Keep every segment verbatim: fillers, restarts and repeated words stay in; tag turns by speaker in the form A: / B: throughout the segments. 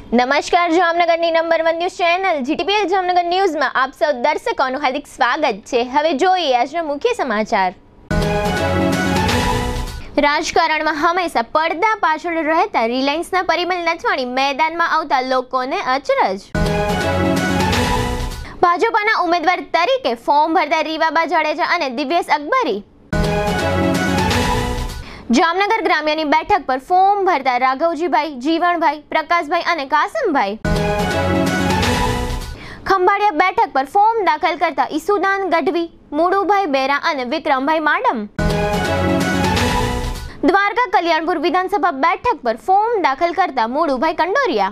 A: નમસ્કાર, જામનગરની number one news channel GTPL Jamnagar ન્યૂઝમાં આપ સૌ દર્શકોનું હાર્દિક સ્વાગત છે। હવે જોઈએ આજના મુખ્ય સમાચાર। રાજકારણમાં હંમેશા પડદા પાછળ રહેતા રિલાયન્સના પરિમલ નથવાણી મેદાનમાં આવતા લોકોને અચરજ। ભાજપના ઉમેદવાર તરીકે ફોર્મ ભરતા રીવાબા જાડેજા અને દિવ્યેશ અકબરી। જામનગર ગ્રામ્યની બેઠક પર ફોર્મ ભરતા રાઘવજીભાઈ, જીવણભાઈ, પ્રકાશભાઈ અને કાસમભાઈ। ખંભાળિયા બેઠક પર ફોર્મ દાખલ કરતા ઈસુદાન ગઢવી, મુડુભાઈ બેરા અને વિક્રમભાઈ માડમ। દ્વારકા કલ્યાણપુર વિધાનસભા બેઠક પર ફોર્મ દાખલ કરતા મુડુભાઈ કંડોરિયા।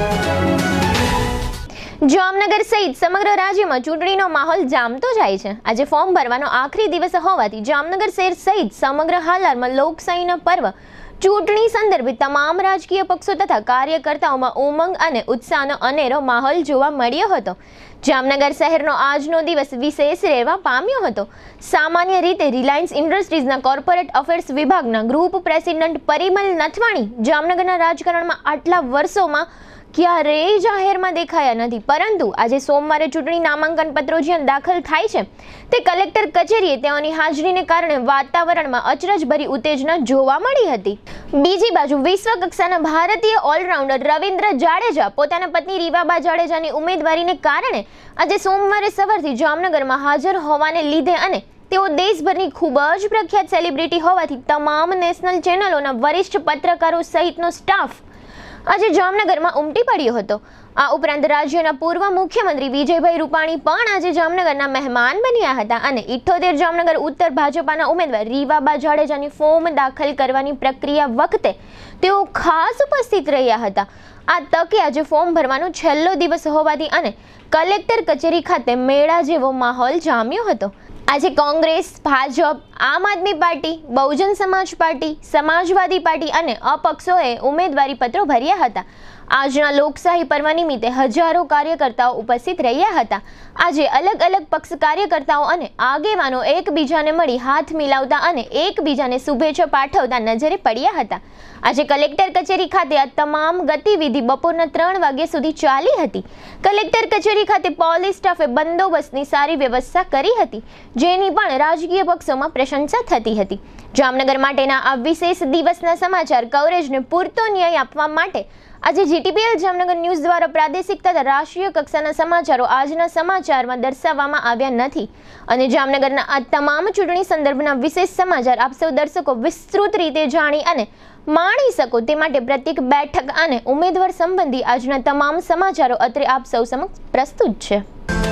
A: જામનગર સહિત સમગ્ર રાજ્યમાં ચૂંટણીનો માહોલ જામતો જાય છે। આજે ફોર્મ ભરવાનો આખરી દિવસ હોવાથી જામનગર શહેર સહિત સમગ્ર હાલરમાં લોકશાહીના પર્વ ચૂંટણી સંદર્ભે તમામ રાજકીય પક્ષો તથા કાર્યકર્તાઓમાં ઉમંગ અને ઉત્સાહનો અનેરો માહોલ જોવા મળ્યો હતો। જામનગર શહેરનો આજનો દિવસ વિશેષ રહેવા પામ્યો હતો। સામાન્ય રીતે રિલાયન્સ ઇન્ડસ્ટ્રીઝના કોર્પોરેટ અફેર્સ વિભાગના ગ્રુપ પ્રેસિડેન્ટ પરિમલ નથવાણી જામનગરના રાજકારણમાં આટલા વર્ષોમાં ક્યારેય જાહેરમાં દેખાયા નથી, પરંતુ આજે સોમવારે ચૂંટણી નામાંકન પત્રો જ્યાં દાખલ થાય છે તે કલેક્ટર કચેરીએ તેઓની હાજરીને કારણે વાતાવરણમાં અચરજભરી ઉત્તેજના જોવા મળી હતી। બીજી બાજુ વિશ્વ કક્ષાના ભારતીય ઓલરાઉન્ડર રવિન્દ્ર જાડેજા પોતાના પત્ની રીવાબા જાડેજાની ઉમેદવારીને કારણે આજે સોમવારે સવારથી જામનગરમાં હાજર હોવાને લીધે અને તેઓ દેશભરની ખૂબ જ પ્રખ્યાત સેલિબ્રિટી હોવાથી તમામ નેશનલ ચેનલોના વરિષ્ઠ પત્રકારો સહિતનો સ્ટાફ આજે જામનગરમાં ઉમટી પડ્યો હતો। આ ઉપરાંત રાજ્યના પૂર્વ મુખ્યમંત્રી વિજયભાઈ રૂપાણી પણ આજે જામનગરના મહેમાન બન્યા હતા અને ઇઠ્ઠોતેર જામનગર ઉત્તર ભાજપાના ઉમેદવાર રીવાબા જાડેજાની ફોર્મ દાખલ કરવાની પ્રક્રિયા વખતે તેઓ ખાસ ઉપસ્થિત રહ્યા હતા। આ તકે આજે ફોર્મ ભરવાનો છેલ્લો દિવસ હોવાથી અને કલેક્ટર કચેરી ખાતે મેળા જેવો માહોલ જામ્યો હતો। આજે કોંગ્રેસ, ભાજપ, આમ આદમી પાર્ટી, બહુજન સમાજ પાર્ટી, સમાજવાદી પાર્ટી અને અપક્ષોએ ઉમેદવારી પત્રો ભર્યા હતા। આજના લોકશાહી પર્વ નિમિત્તે હજારો કાર્યકર્તાઓ ઉપસ્થિત રહ્યા હતા। આજે અલગ અલગ પક્ષ કાર્યકર્તાઓ અને આગેવાનો એકબીજાને મળી હાથ મિલાવતા અને એકબીજાને શુભેચ્છા પાઠવતા નજરે પડ્યા હતા। આજે કલેક્ટર કચેરી ખાતે આ તમામ ગતિવિધિ બપોરના ત્રણ વાગ્યા સુધી ચાલી હતી। કલેક્ટર કચેરી ખાતે પોલીસ સ્ટાફે બંદોબસ્તની સારી વ્યવસ્થા કરી હતી, જેની પણ રાજકીય પક્ષોમાં પ્રશંસા થતી હતી। જામનગર માટેના આ વિશેષ દિવસના સમાચાર કવરેજને પૂરતો ન્યાય આપવા માટે આજે જીટીપીએલ જામનગર ન્યૂઝ દ્વારા પ્રાદેશિક તથા રાષ્ટ્રીય કક્ષાના સમાચારો આજના સમાચારમાં દર્શાવવામાં આવ્યા નથી અને જામનગરના આ તમામ ચૂંટણી સંદર્ભના વિશેષ સમાચાર આપ સૌ દર્શકો વિસ્તૃત રીતે જાણી અને માણી શકો તે માટે પ્રત્યેક બેઠક અને ઉમેદવાર સંબંધી આજના તમામ સમાચારો અત્રે આપ સૌ સમક્ષ પ્રસ્તુત છે।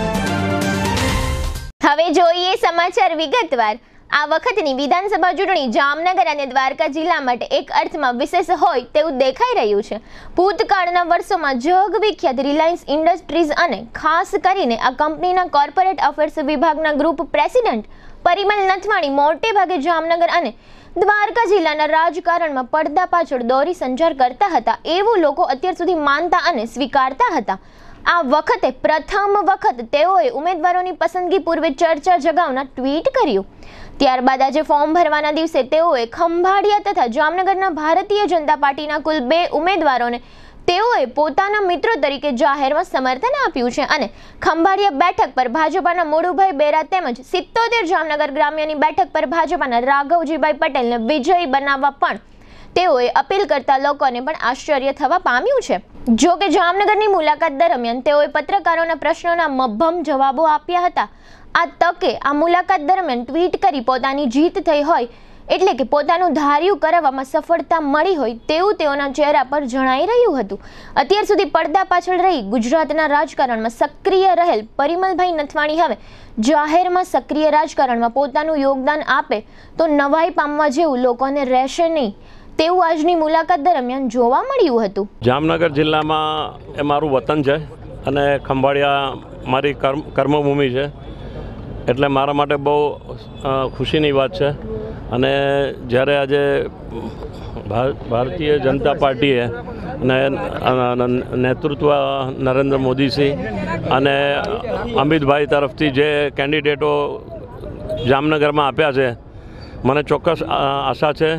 A: હવે જોઈએ સમાચાર વિગતવાર। આ વખતની વિધાનસભા ચૂંટણી જામનગર અને દ્વારકા જિલ્લા માટે એક અર્થમાં વિશેષ હોય તેવું દેખાઈ રહ્યું છે। ભૂતકાળના વર્ષોમાં જગવિખ્યાત રિલાયન્સ ઇન્ડસ્ટ્રીઝ અને ખાસ કરીને આ કંપનીના કોર્પોરેટ અફેર્સ વિભાગના ગ્રુપ પ્રેસિડેન્ટ પરિમલ નથવાણી મોટે ભાગે જામનગર અને દ્વારકા જિલ્લાના રાજકારણમાં પડદા પાછળ દોરી સંચાર કરતા હતા એવું લોકો અત્યાર સુધી માનતા અને સ્વીકારતા હતા। આ વખતે પ્રથમ વખત તેઓએ ઉમેદવારોની પસંદગી પૂર્વે ચર્ચા જગાવના ટ્વીટ કર્યું। ત્યારબાદ આજે ફોર્મ ભરવાના દિવસે તેઓએ ખંભાળિયા તથા જામનગરના ભારતીય જનતા પાર્ટીના કુલ બે ઉમેદવારોને તેઓએ પોતાના મિત્રો તરીકે જાહેરમાં સમર્થન આપ્યું છે અને ખંભાળિયા બેઠક પર ભાજપાના મુડુભાઈ બેરા તેમજ સિત્તોતેર જામનગર ગ્રામ્યની બેઠક પર ભાજપાના રાઘવજીભાઈ પટેલને વિજયી બનાવવા પણ તેઓએ અપીલ કરતા લોકોને પણ આશ્ચર્ય થવા પામ્યું છે। જો કે જામનગરની મુલાકાત દરમિયાન તેઓએ પત્રકારોના પ્રશ્નોના મબ્બમ જવાબો આપ્યા હતા। આ તકે આ મુલાકાત દરમિયાન ટ્વીટ કરી પોતાની જીત થઈ હોય એટલે કે પોતાનું ધાર્યું કરાવવામાં સફળતા મળી હોય તેવું તેઓના ચહેરા પર જણાઈ રહ્યું હતું। અત્યાર સુધી પડદા પાછળ રહી ગુજરાતના રાજકારણમાં સક્રિય રહેલ પરિમલભાઈ નથવાણી હવે જાહેરમાં સક્રિય રાજકારણમાં પોતાનું યોગદાન આપે તો નવાઈ પામવા જેવું લોકોને રહેશે નહીં તેવું આજની મુલાકાત દરમિયાન જોવા મળ્યું હતું।
B: જામનગર જિલ્લામાં એ મારું વતન છે અને ખંભાળિયા મારી કર્મ કર્મભૂમિ છે, એટલે મારા માટે બહુ ખુશીની વાત છે। અને જ્યારે આજે ભારતીય જનતા પાર્ટીએ અને નેતૃત્વ નરેન્દ્ર મોદીજી અને અમિતભાઈ તરફથી જે કેન્ડિડેટો જામનગરમાં આપ્યા છે, મને ચોક્કસ આશા છે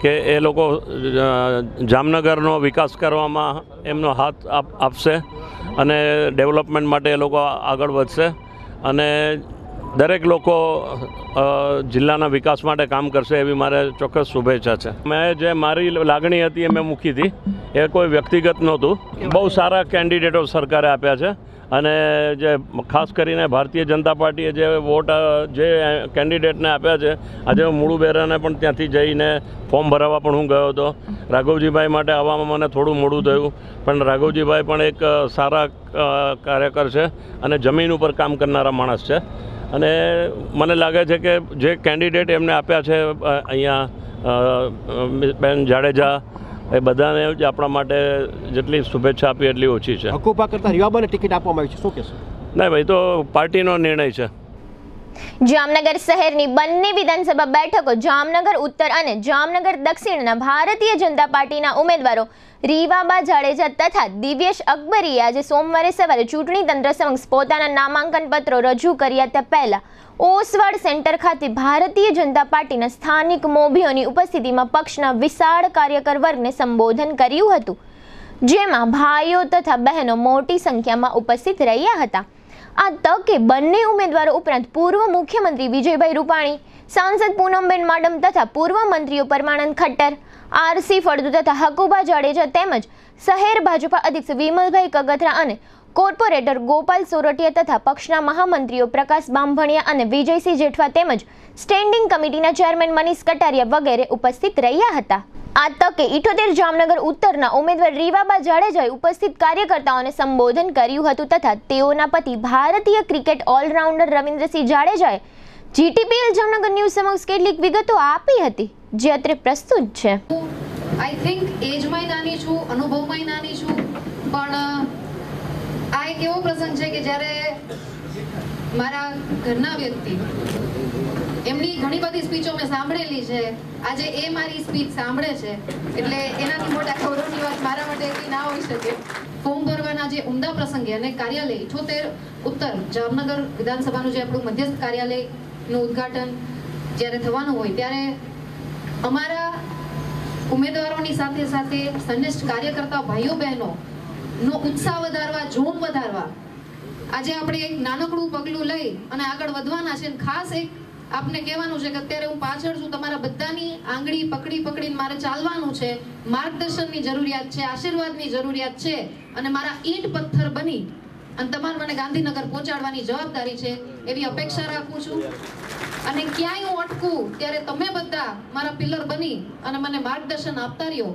B: કે એ લોકો જામનગરનો વિકાસ કરવામાં એમનો હાથ આપશે અને ડેવલપમેન્ટ માટે એ લોકો આગળ વધશે અને દરેક લોકો જિલ્લાના વિકાસ માટે કામ કરશે એવી મારે ચોક્કસ શુભેચ્છા છે. મેં જે મારી લાગણી હતી એ મેં મૂકી હતી, એ કોઈ વ્યક્તિગત નહોતું. બહુ સારા કેન્ડિડેટો સરકારે આપ્યા છે અને જે ખાસ કરીને ભારતીય જનતા પાર્ટીએ જે વોટ જે કેન્ડિડેટને આપ્યા છે, આજે હું મુળુબેરાને પણ ત્યાંથી જઈને ફોર્મ ભરાવવા પણ હું ગયો હતો. રાઘવજીભાઈ માટે આવવામાં મને થોડું મોડું થયું, પણ રાઘવજીભાઈ પણ એક સારા કાર્યકર છે અને જમીન ઉપર કામ કરનારા માણસ છે અને મને લાગે છે કે જે કેન્ડિડેટ એમને આપ્યા છે અહીંયા બેન જાડેજા, એ બધાને જ આપણા માટે જેટલી શુભેચ્છા આપી એટલી ઓછી છે.
C: હકુપા કરતા રીવાબાને ટિકિટ આપવામાં આવી છે, શું કહેશો?
B: નહીં ભાઈ, તો પાર્ટીનો નિર્ણય છે.
A: જામનગર શહેરની બંને વિધાનસભા બેઠકો જામનગર ઉત્તર અને જામનગર દક્ષિણના ભારતીય જનતા પાર્ટીના ઉમેદવારો રીવાબા જાડેજા તથા દિવ્યેશ અકબરીએ આજે સોમવારે સવારે ચૂંટણી તંત્ર સમક્ષ પોતાના નામાંકન પત્રો રજૂ કર્યા તે પહેલા ઓસવાડ સેન્ટર ખાતે ભારતીય જનતા પાર્ટીના સ્થાનિક મોભીઓની ઉપસ્થિતિમાં પક્ષના વિશાળ કાર્યકર વર્ગને સંબોધન કર્યું હતું, જેમાં ભાઈઓ તથા બહેનો મોટી સંખ્યામાં ઉપસ્થિત રહ્યા હતા. આ તકે બંને ઉમેદવારો ઉપરાંત પૂર્વ મુખ્યમંત્રી વિજયભાઈ રૂપાણી, સાંસદ પૂનમબેન માડમ તથા પૂર્વ મંત્રીઓ પરમાનંદ ખટ્ટર, આરસી ફળદુ તથા હકુબા જાડેજા તેમજ શહેર ભાજપા અધ્યક્ષ વિમલભાઈ કગથરા અને કોર્પોરેટર ગોપાલ સોરઠિયા તથા પક્ષના મહામંત્રીઓ પ્રકાશ બામભણિયા અને વિજયસિંહ જેઠવા તેમજ સ્ટેન્ડિંગ કમિટીના ચેરમેન મનીષ કટારિયા વગેરે ઉપસ્થિત રહ્યા હતા. આ તકે ઇઠોતેર જામનગર ઉત્તરના ઉમેદવાર રીવાબા જાડેજાએ ઉપસ્થિત કાર્યકર્તાઓને સંબોધન કર્યું હતું તથા તેઓના પતિ ભારતીય ક્રિકેટ ઓલરાઉન્ડર રવિન્દ્રસિંહ જાડેજાએ જીટીપીએલ જામનગર ન્યૂઝ સમક્ષ કેટલીક વિગતો આપી હતી, જે અત્રે પ્રસ્તુત છે.
D: આઈ થિંક એજમાં નાની છું, અનુભવમાં નાની છું, પણ આ એક એવો પ્રસંગ છે કે જ્યારે મારા ઘરના વ્યક્તિ, એમની ઘણી બધી સ્પીચો મેં સાંભળેલી છે, આજે એ મારી સ્પીચ સાંભળે છે એટલે એનાથી મોટા ગૌરવની વાત મારા માટે એટલી ના હોઈ શકે. ફોર્મ ભરવાના જે ઉમદા પ્રસંગે અને કાર્યાલય ઇઠોતેર ઉત્તર જામનગર વિધાનસભાનું જે આપણું મધ્યસ્થ કાર્યાલયનું ઉદ્ઘાટન જ્યારે થવાનું હોય ત્યારે અમારા ઉમેદવારોની સાથે સાથે સંનિષ્ઠ કાર્યકર્તા ભાઈઓ બહેનો નો ઉત્સાહ વધારવા, જોમ વધારવા આજે આપણે એક નાનકડું પગલું લઈ અને આગળ વધવાના છે. ખાસ એક આપને કહેવાનું છે કે અત્યારે હું પાછળ છું, તમારા બધાની આંગળી પકડી પકડીને મારે ચાલવાનું છે. માર્ગદર્શનની જરૂરિયાત છે, આશીર્વાદની જરૂરિયાત છે અને મારા ઈંટ પથ્થર બની અને તમારે મને ગાંધીનગર પહોંચાડવાની જવાબદારી છે એવી અપેક્ષા રાખું છું. અને ક્યાંય હું અટકું ત્યારે તમે બધા મારા પિલર બની અને મને માર્ગદર્શન આપતા રહ્યો.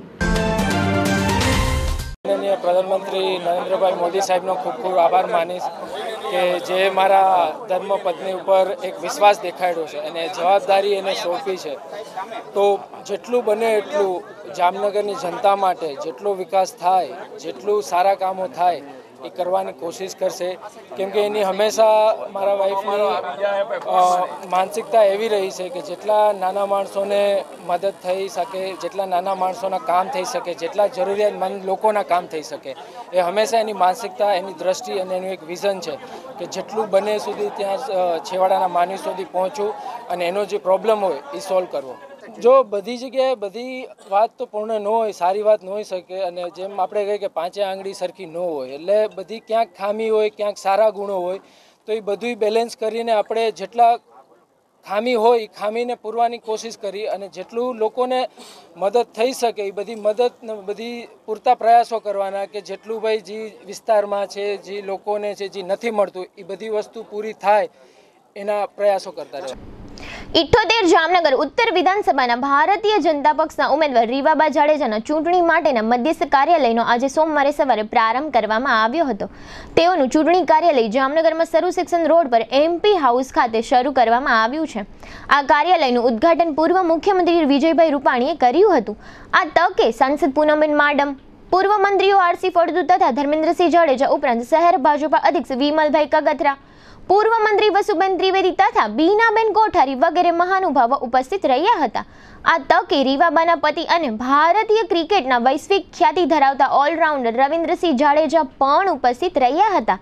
E: માનનીય પ્રધાનમંત્રી નરેન્દ્રભાઈ મોદી સાહેબનો ખૂબ ખૂબ આભાર માનીશ કે જે મારા ધર્મપત્ની ઉપર એક વિશ્વાસ દેખાડ્યો છે અને જવાબદારી એને સોંપી છે. તો જેટલું બને એટલું જામનગરની જનતા માટે જેટલો વિકાસ થાય, જેટલું સારા કામો થાય એ કરવાની કોશિશ કરશે. કેમ કે એની હંમેશા મારા વાઈફની માનસિકતા એવી રહી છે કે જેટલા નાના માણસોને મદદ થઈ શકે, જેટલા નાના માણસોના કામ થઈ શકે, જેટલા જરૂરિયાતમંદ લોકોના કામ થઈ શકે, એ હંમેશા એની માનસિકતા, એની દ્રષ્ટિ અને એનું એક વિઝન છે કે જેટલું બને સુધી ત્યાં છેવાડાના માનવી સુધી પહોંચવું અને એનો જે પ્રોબ્લેમ હોય એ સોલ્વ કરવો. જો બધી જગ્યાએ બધી વાત તો પૂર્ણ ન હોય, સારી વાત ન હોઈ શકે અને જેમ આપણે કહીએ કે પાંચે આંગળી સરખી ન હોય, એટલે બધી ક્યાંક ખામી હોય, ક્યાંક સારા ગુણો હોય, તો એ બધું બેલેન્સ કરીને આપણે જેટલા ખામી હોય એ ખામીને પૂરવાની કોશિશ કરી અને જેટલું લોકોને મદદ થઈ શકે એ બધી મદદ બધી પૂરતા પ્રયાસો કરવાના કે જેટલું ભાઈ જે વિસ્તારમાં છે, જે લોકોને છે, જે નથી મળતું એ બધી વસ્તુ પૂરી થાય એના પ્રયાસો કરતા રહેવા.
A: ઇઠ્ઠોતેર જામનગર ઉત્તર વિધાનસભાના ભારતીય જનતા પક્ષના ઉમેદવાર રીવાબા જાડેજાના ચૂંટણી માટેના મધ્યસ્થ કાર્યાલયનો આજે સોમવારે સવારે પ્રારંભ કરવામાં આવ્યો હતો. તેઓનું ચૂંટણી કાર્યાલય જામનગરમાં સરુ સેક્શન રોડ પર એમપી હાઉસ ખાતે શરૂ કરવામાં આવ્યું છે. આ કાર્યાલયનું ઉદ્ઘાટન પૂર્વ મુખ્યમંત્રી વિજયભાઈ રૂપાણીએ કર્યું હતું. આ તકે સાંસદ પૂનમબેન માડમ, પૂર્વ મંત્રીઓ આરસી ફળદુ તથા ધર્મેન્દ્રસિંહ જાડેજા ઉપરાંત શહેર ભાજપા અધ્યક્ષ વિમલભાઈ કગથરા, પૂર્વ મંત્રી વસુબેન ત્રિવેદી તથા બીનાબેન કોઠારી વગેરે મહાનુભાવો ઉપસ્થિત રહ્યા હતા. આ તકે રીવાબાના પતિ અને ભારતીય ક્રિકેટના વૈશ્વિક ખ્યાતિ ધરાવતા ઓલરાઉન્ડર રવિન્દ્રસિંહ જાડેજા પણ ઉપસ્થિત રહ્યા હતા.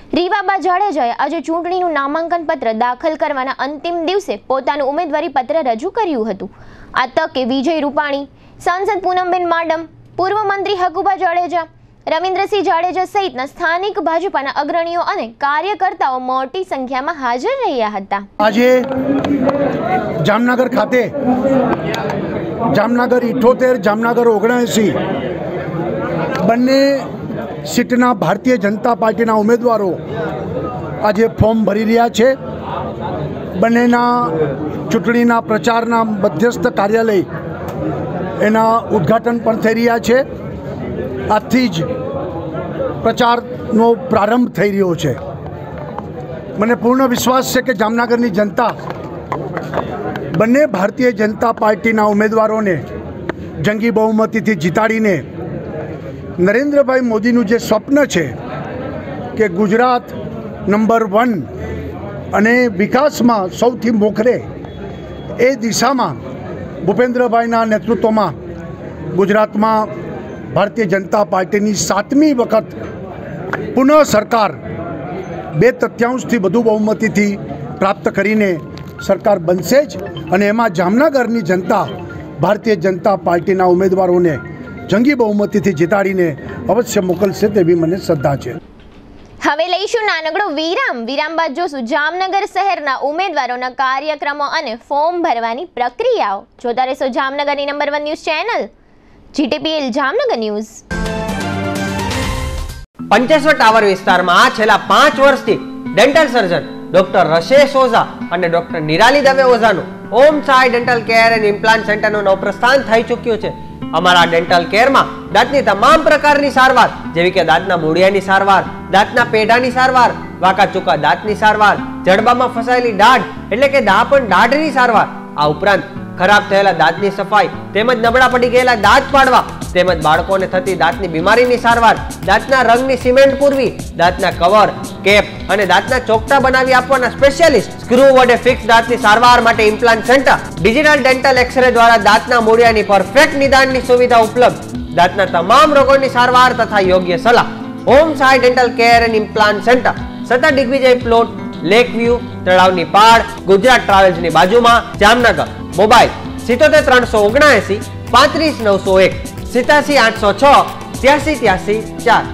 A: રીવાબા જાડેજાએ આજે ચૂંટણીનું નામાંકન પત્ર દાખલ કરવાના અંતિમ દિવસે પોતાનું ઉમેદવારી પત્ર રજૂ કર્યું હતું. આ તકે વિજય રૂપાણી, સાંસદ પૂનમબેન માડમ, પૂર્વ મંત્રી હકુબા જાડેજા, રવિન્દ્રસિંહ જાડેજા સહિતના સ્થાનિક ભાજપાના અગ્રણીઓ અને કાર્યકર્તાઓ મોટી સંખ્યામાં હાજર રહ્યા હતા.
F: આજે જામનગર ખાતે જામનગર ઇઠોતેર, જામનગર ઓગણએંસી બંને સીટના ભારતીય જનતા પાર્ટીના ઉમેદવારો આજે ફોર્મ ભરી રહ્યા છે. બંનેના ચૂંટણીના પ્રચારના મધ્યસ્થ કાર્યાલય એના ઉદ્ઘાટન પણ થઈ રહ્યા છે. આજથી જ પ્રચારનો પ્રારંભ થઈ રહ્યો છે. મને પૂર્ણ વિશ્વાસ છે કે જામનગરની જનતા બંને ભારતીય જનતા પાર્ટીના ઉમેદવારોને જંગી બહુમતીથી જીતાડીને નરેન્દ્રભાઈ મોદીનું જે સ્વપ્ન છે કે ગુજરાત નંબર વન અને વિકાસમાં સૌથી મોખરે એ દિશામાં ભૂપેન્દ્રભાઈના નેતૃત્વમાં ગુજરાતમાં ભારતીય જનતા પાર્ટીની સાતમી વખત પુનઃ સરકાર બે તૃતીયાંશથી વધુ બહુમતીથી પ્રાપ્ત કરીને સરકાર બનશે જ. અને એમાં જામનગરની જનતા ભારતીય જનતા પાર્ટીના ઉમેદવારોને જંગી બહુમતીથી જીતાડીને અવશ્ય મોકલશે તેવી મને શ્રદ્ધા છે.
A: હવે લઈશું નાનકડો વિરામ. વિરામ બાદ જોશું જામનગર શહેરના ઉમેદવારોના કાર્યક્રમો અને ફોર્મ ભરવાની પ્રક્રિયાઓ. જોતા રહેશો જામનગરની number one news channel GTPL Jamnagar news.
G: Pancheshwar tower વિસ્તારમાં છેલ્લા પાંચ વર્ષથી dental surgeon doctor Rashesh Oza અને ડોક્ટર નિરાલી દવે ઓઝાનું Om Sai dental care and implant સેન્ટરનું નવપ્રસ્થાન થઈ ચૂક્યું છે. અમારા ડેન્ટલ કેરમાં દાંતની તમામ પ્રકારની સારવાર જેવી કે દાંતના મૂળિયાની સારવાર, દાંતના પેઢાની સારવાર, વાંકા ચૂકા દાંતની સારવાર, જડબામાં ફસાયેલી દાઢ એટલે કે દાપણ દાઢની સારવાર, આ ઉપરાંત ખરાબ થયેલા દાંતની સફાઈ તેમજ નબળા પડી ગયેલા દાંત પાડવા તેમજ બાળકોને થતી દાંતની બીમારીની સારવાર, દાંતના રંગની સિમેન્ટ પૂરવી, દાંતના કવર, કેપ અને દાંતના ચોકટા બનાવી આપવાના સ્પેશિયાલિસ્ટ, સ્ક્રૂ વડે ફિક્સ દાંતની સારવાર માટે implant centre, digital dental x-ray દ્વારા દાંતના મૂળિયાની પરફેક્ટ નિદાનની સુવિધા ઉપલબ્ધ, દાંતના તમામ રોગોની સારવાર તથા યોગ્ય સલાહ. Home Sai dental care and implant centre, સતત દિગ્વિજય પ્લોટ, લેક વ્યૂ, તળાવની પાડ, ગુજરાત ટ્રાવેલ્સની બાજુમાં, જામનગર. મોબાઈલ સિત્તોતેર ત્રણસો ઓગણએંસી પાંત્રીસ નવસો એક, સિત્યાસી આઠસો છ ત્યાસી ત્યાસી ચાર.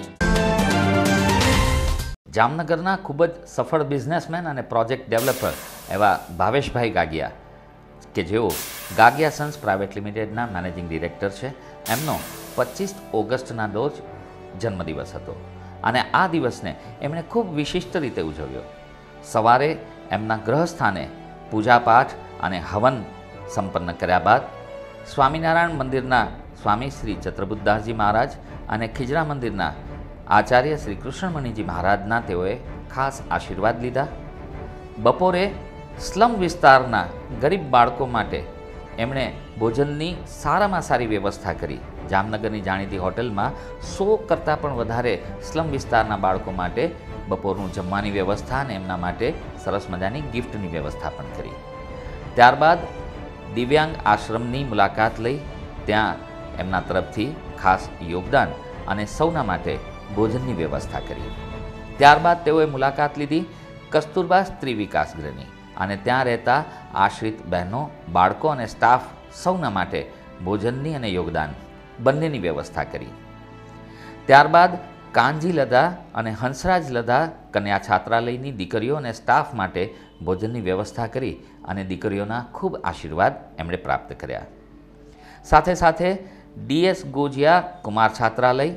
H: જામનગરના ખૂબ જ સફળ બિઝનેસમેન અને પ્રોજેક્ટ ડેવલપર એવા ભાવેશભાઈ ગાગિયા કે જેઓ ગાગિયા સન્સ પ્રાઇવેટ લિમિટેડના મેનેજિંગ ડિરેક્ટર છે, એમનો પચીસ ઓગસ્ટના રોજ જન્મદિવસ હતો અને આ દિવસને એમણે ખૂબ વિશિષ્ટ રીતે ઉજવ્યો. સવારે એમના ગ્રહસ્થાને પૂજાપાઠ અને હવન સંપન્ન કર્યા બાદ સ્વામિનારાયણ મંદિરના સ્વામી શ્રી ચત્રબુદ્ધદાસજી મહારાજ અને ખીજરા મંદિરના આચાર્ય શ્રી કૃષ્ણમણીજી મહારાજના તેઓએ ખાસ આશીર્વાદ લીધા. બપોરે સ્લમ વિસ્તારના ગરીબ બાળકો માટે એમણે ભોજનની સારામાં સારી વ્યવસ્થા કરી. જામનગરની જાણીતી હોટલમાં સો કરતાં પણ વધારે સ્લમ વિસ્તારના બાળકો માટે બપોરનું જમવાની વ્યવસ્થા અને એમના માટે સરસ મજાની ગિફ્ટની વ્યવસ્થા પણ કરી. ત્યારબાદ દિવ્યાંગ આશ્રમની મુલાકાત લઈ ત્યાં એમના તરફથી ખાસ યોગદાન અને સૌના માટે ભોજનની વ્યવસ્થા કરી. ત્યારબાદ તેઓએ મુલાકાત લીધી કસ્તુરબા સ્ત્રી વિકાસ ગૃહની અને ત્યાં રહેતા આશ્રિત બહેનો, બાળકો અને સ્ટાફ સૌના માટે ભોજનની અને યોગદાન બંનેની વ્યવસ્થા કરી. ત્યારબાદ કાનજી લધા અને હંસરાજ લધા કન્યા છાત્રાલયની દીકરીઓ અને સ્ટાફ માટે ભોજનની વ્યવસ્થા કરી અને દીકરીઓના ખૂબ આશીર્વાદ એમણે પ્રાપ્ત કર્યા. સાથે સાથે ડીએસ ગોજિયા કુમાર છાત્રાલય,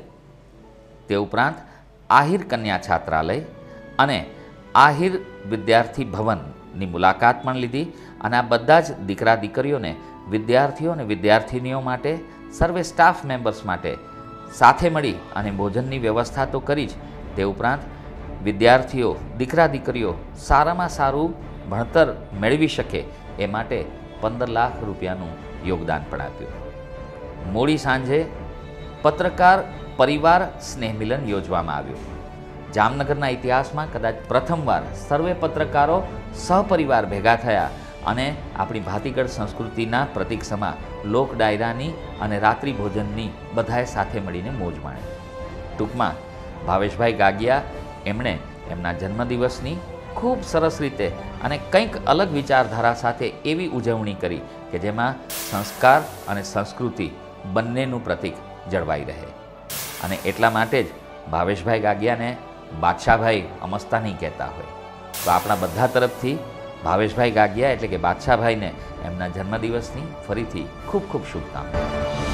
H: તે ઉપરાંત આહિર કન્યા છાત્રાલય અને આહિર વિદ્યાર્થી ભવનની મુલાકાત પણ લીધી અને આ બધા જ દીકરા દીકરીઓને, વિદ્યાર્થીઓ અને વિદ્યાર્થિનીઓ માટે, સર્વે સ્ટાફ મેમ્બર્સ માટે સાથે મળી અને ભોજનની વ્યવસ્થા તો કરી જ, તે ઉપરાંત વિદ્યાર્થીઓ, દીકરા દીકરીઓ સારામાં સારું ભણતર મેળવી શકે એ માટે પંદર લાખ રૂપિયાનું યોગદાન પણ આપ્યું. મોડી સાંજે પત્રકાર પરિવાર સ્નેહ મિલન યોજવામાં આવ્યું. જામનગરના ઇતિહાસમાં કદાચ પ્રથમવાર સર્વે પત્રકારો સહપરિવાર ભેગા થયા અને આપણી ભાતીગળ સંસ્કૃતિના પ્રતીક સમા લોક ડાયરાની અને રાત્રિ ભોજનની બધાએ સાથે મળીને મોજ માણી. ટૂંકમાં ભાવેશભાઈ ગાગિયા એમણે એમના જન્મદિવસની ખૂબ સરસ રીતે અને કંઈક અલગ વિચારધારા સાથે એવી ઉજવણી કરી કે જેમાં સંસ્કાર અને સંસ્કૃતિ બંનેનું પ્રતીક જળવાઈ રહે. અને એટલા માટે જ ભાવેશભાઈ ગાગિયાને બાદશાહભાઈ અમસ્તા નહીં કહેતા હોય. તો આપણા બધા તરફથી ભાવેશભાઈ ગાગિયા એટલે કે બાદશાહભાઈને એમના જન્મદિવસની ફરીથી ખૂબ ખૂબ શુભકામનાઓ.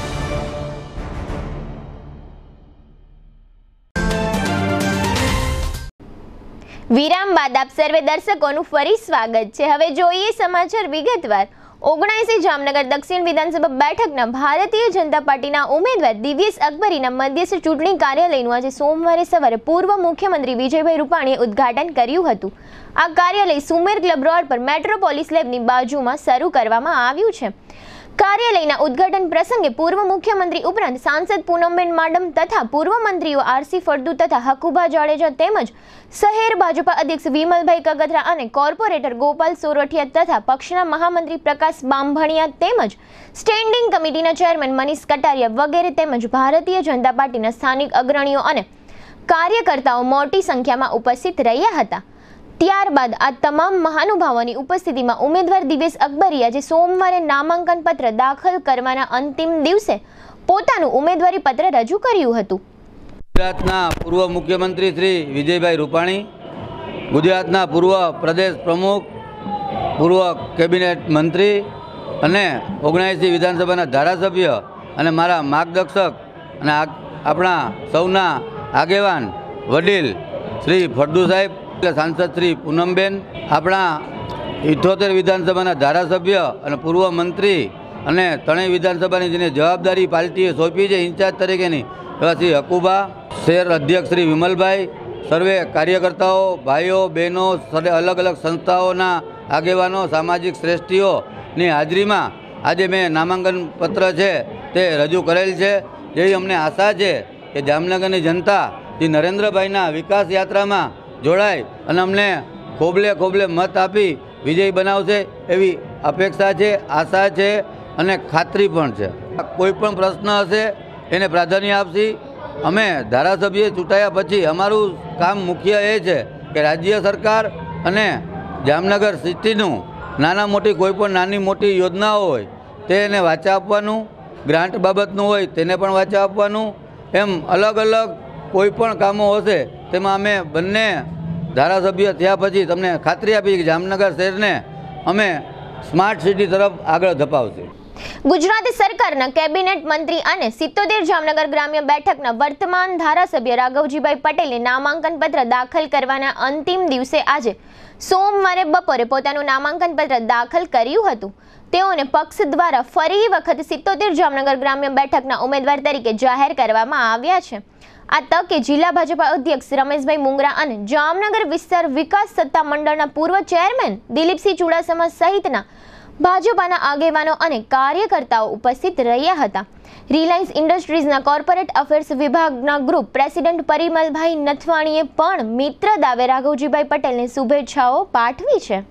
A: વિરામ બાદ આપ સર્વે દર્શકોનું ફરી સ્વાગત છે. હવે જોઈએ સમાચાર વિગતવાર. ઓગણસી જામનગર દક્ષિણ વિધાનસભા બેઠકના ભારતીય જનતા પાર્ટીના ઉમેદવાર દિવ્યેશ અકબરીના મધ્યસ્થ ચૂંટણી કાર્યાલયનું આજે સોમવારે સવારે પૂર્વ મુખ્યમંત્રી વિજયભાઈ રૂપાણીએ ઉદ્ઘાટન કર્યું હતું. આ કાર્યાલય સુમેર ક્લબ રોડ પર મેટ્રોપોલિસ લેબની બાજુમાં શરૂ કરવામાં આવ્યું છે. કાર્યાલયના ઉદ્ઘાટન પ્રસંગે પૂર્વ મુખ્યમંત્રી ઉપરાંત સાંસદ પૂનમબેન માડમ તથા પૂર્વ મંત્રીઓ આરસી ફળદુ તથા હકુભા જાડેજા તેમજ શહેર ભાજપા અધ્યક્ષ વિમલભાઈ કગથરા અને કોર્પોરેટર ગોપાલ સોરઠિયા તથા પક્ષના મહામંત્રી પ્રકાશ બાંભણિયા તેમજ સ્ટેન્ડિંગ કમિટીના ચેરમેન મનીષ કટારિયા વગેરે તેમજ ભારતીય જનતા પાર્ટીના સ્થાનિક અગ્રણીઓ અને કાર્યકર્તાઓ મોટી સંખ્યામાં ઉપસ્થિત રહ્યા હતા. ત્યારબાદ આ તમામ મહાનુભાવોની ઉપસ્થિતિમાં ઉમેદવાર દિવ્યેશ અકબરી આજે સોમવારે નામાંકન પત્ર દાખલ કરવાના અંતિમ દિવસે પોતાનું ઉમેદવારી પત્ર રજૂ કર્યું હતું.
I: ગુજરાતના પૂર્વ મુખ્યમંત્રી શ્રી વિજયભાઈ રૂપાણી, ગુજરાતના પૂર્વ પ્રદેશ પ્રમુખ, પૂર્વ કેબિનેટ મંત્રી અને ઓગણસી વિધાનસભાના ધારાસભ્ય અને મારા માર્ગદર્શક અને આપણા સૌના આગેવાન વડીલ શ્રી ફળદુ સાહેબ, સાંસદ શ્રી પૂનમબેન, આપણા ઇઠ્ઠોતેર વિધાનસભાના ધારાસભ્ય અને પૂર્વ મંત્રી અને ત્રણેય વિધાનસભાની જેને જવાબદારી પાર્ટીએ સોંપી છે ઇન્ચાર્જ તરીકેની એવા શ્રી હકુભા, શહેર અધ્યક્ષ શ્રી વિમલભાઈ, સર્વે કાર્યકર્તાઓ, ભાઈઓ બહેનો, અલગ અલગ સંસ્થાઓના આગેવાનો, સામાજિક શ્રેષ્ઠીઓની હાજરીમાં આજે મેં નામાંકન પત્ર છે તે રજૂ કરેલ છે. જેવી અમને આશા છે કે જામનગરની જનતા જે નરેન્દ્રભાઈના વિકાસ યાત્રામાં જોડાય અને અમને ખોબલે ખોબલે મત આપી વિજય બનાવશે એવી અપેક્ષા છે, આશા છે અને ખાતરી પણ છે. કોઈ પણ પ્રશ્ન હશે એને પ્રાધાન્ય આપશી. અમે ધારાસભ્ય ચૂંટાયા પછી અમારું કામ મુખ્ય એ છે કે રાજ્ય સરકાર અને જામનગર સિટીનું નાના મોટી કોઈ પણ નાની મોટી યોજનાઓ હોય તેને વાચા આપવાનું, ગ્રાન્ટ બાબતનું હોય તેને પણ વાચા આપવાનું, એમ અલગ અલગ કોઈ પણ કામો હશે તેમાં અમે બંને ધારાસભ્ય થયા પછી તમને ખાતરી આપી કે જામનગર શહેરને અમે સ્માર્ટ સિટી તરફ આગળ ધપાવશે.
A: ગુજરાત સરકારના કેબિનેટ મંત્રી અને સિત્તોતેર જામનગર ગ્રામ્ય બેઠકના વર્તમાન ધારાસભ્ય રાઘવજીભાઈ પટેલે નામાંકન પત્ર દાખલ કરવાના અંતિમ દિવસે આજે સોમવારે બપોરે પોતાનું નામાંકન પત્ર દાખલ કર્યું હતું. તેઓને પક્ષ દ્વારા ફરી વખત સિત્તોતેર જામનગર ગ્રામ્ય બેઠકના ઉમેદવાર તરીકે જાહેર કરવામાં આવ્યા છે. આ તકે જિલ્લા ભાજપા અધ્યક્ષ રમેશભાઈ મુંગરા અને જામનગર વિસ્તાર વિકાસ સત્તા મંડળના પૂર્વ ચેરમેન દિલીપસિંહ ચુડાસમા સહિતના ભાજપાના આગેવાનો અને કાર્યકર્તાઓ ઉપસ્થિત રહ્યા હતા. રિલાયન્સ ઇન્ડસ્ટ્રીઝના કોર્પોરેટ અફેર્સ વિભાગના ગ્રુપ પ્રેસિડેન્ટ પરિમલભાઈ નથવાણીએ પણ મિત્ર દાવે રાઘવજીભાઈ પટેલને શુભેચ્છાઓ પાઠવી છે.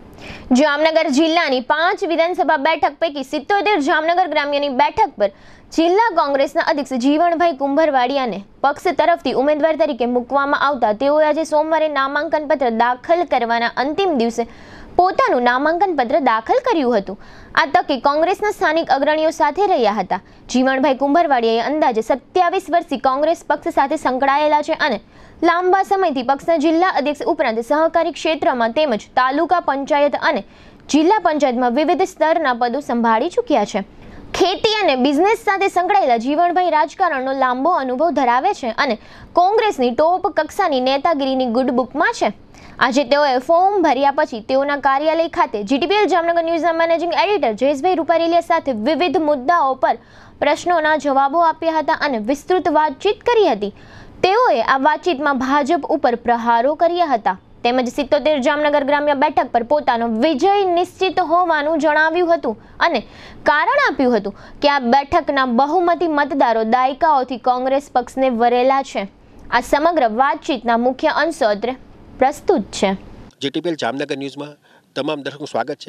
A: જામનગર જિલ્લાની પાંચ વિધાનસભા બેઠક પૈકી સિત્તોતેર જામનગર ગ્રામ્યની બેઠક પર જિલ્લા કોંગ્રેસના અધ્યક્ષ જીવણભાઈ કુંભરવાડિયાને પક્ષ તરફથી ઉમેદવાર તરીકે મૂકવામાં આવતા તેઓએ આજે સોમવારે નામાંકન પત્ર દાખલ કરવાના અંતિમ દિવસે પોતાનું નામાંકન પત્ર દાખલ કર્યું હતું. આ તકે કોંગ્રેસના સ્થાનિક અગ્રણીઓ સાથે રહ્યા હતા. જીવણભાઈ કુંભરવાડિયાએ અંદાજે સત્યાવીસ વર્ષથી કોંગ્રેસ પક્ષ સાથે સંકળાયેલા છે અને લાંબા સમયથી પક્ષના જિલ્લા અધ્યક્ષ ઉપરાંત સહકારી ક્ષેત્રમાં તેમજ તાલુકા પંચાયત અને જિલ્લા પંચાયતમાં વિવિધ સ્તરના પદો સંભાળી ચૂક્યા છે. ખેતી અને બિઝનેસ સાથે સંકળાયેલા જીવણભાઈ રાજકારણનો લાંબો અનુભવ ધરાવે છે અને કોંગ્રેસની ટોપ કક્ષાની નેતાગીરીની ગુડ બુકમાં છે. આજે તેઓએ ફોર્મ ભર્યા પછી તેઓના કાર્યાલય ખાતે જીટીપીએલ જામનગર ન્યૂઝના મેનેજિંગ એડિટર જયેશભાઈ રૂપારેલિયા સાથે વિવિધ મુદ્દાઓ પર પ્રશ્નોના જવાબો આપ્યા હતા અને વિસ્તૃત વાતચીત કરી હતી. તેઓએ આ વાતચીતમાં ભાજપ ઉપર પ્રહારો કર્યા હતા તેમજ સિત્તોતેર જામનગર ગ્રામ્ય બેઠક પર પોતાનો વિજય નિશ્ચિત હોવાનું જણાવ્યું હતું અને કારણ આપ્યું હતું કે આ બેઠકના બહુમતી મતદારો દાયકાઓથી કોંગ્રેસ પક્ષને વરેલા છે. આ સમગ્ર વાતચીતના મુખ્ય અંશો અત્રે પ્રસ્તુત છે.
C: જીટીપીએલ જામનગર ન્યૂઝમાં તમામ દર્શકોનું સ્વાગત છે.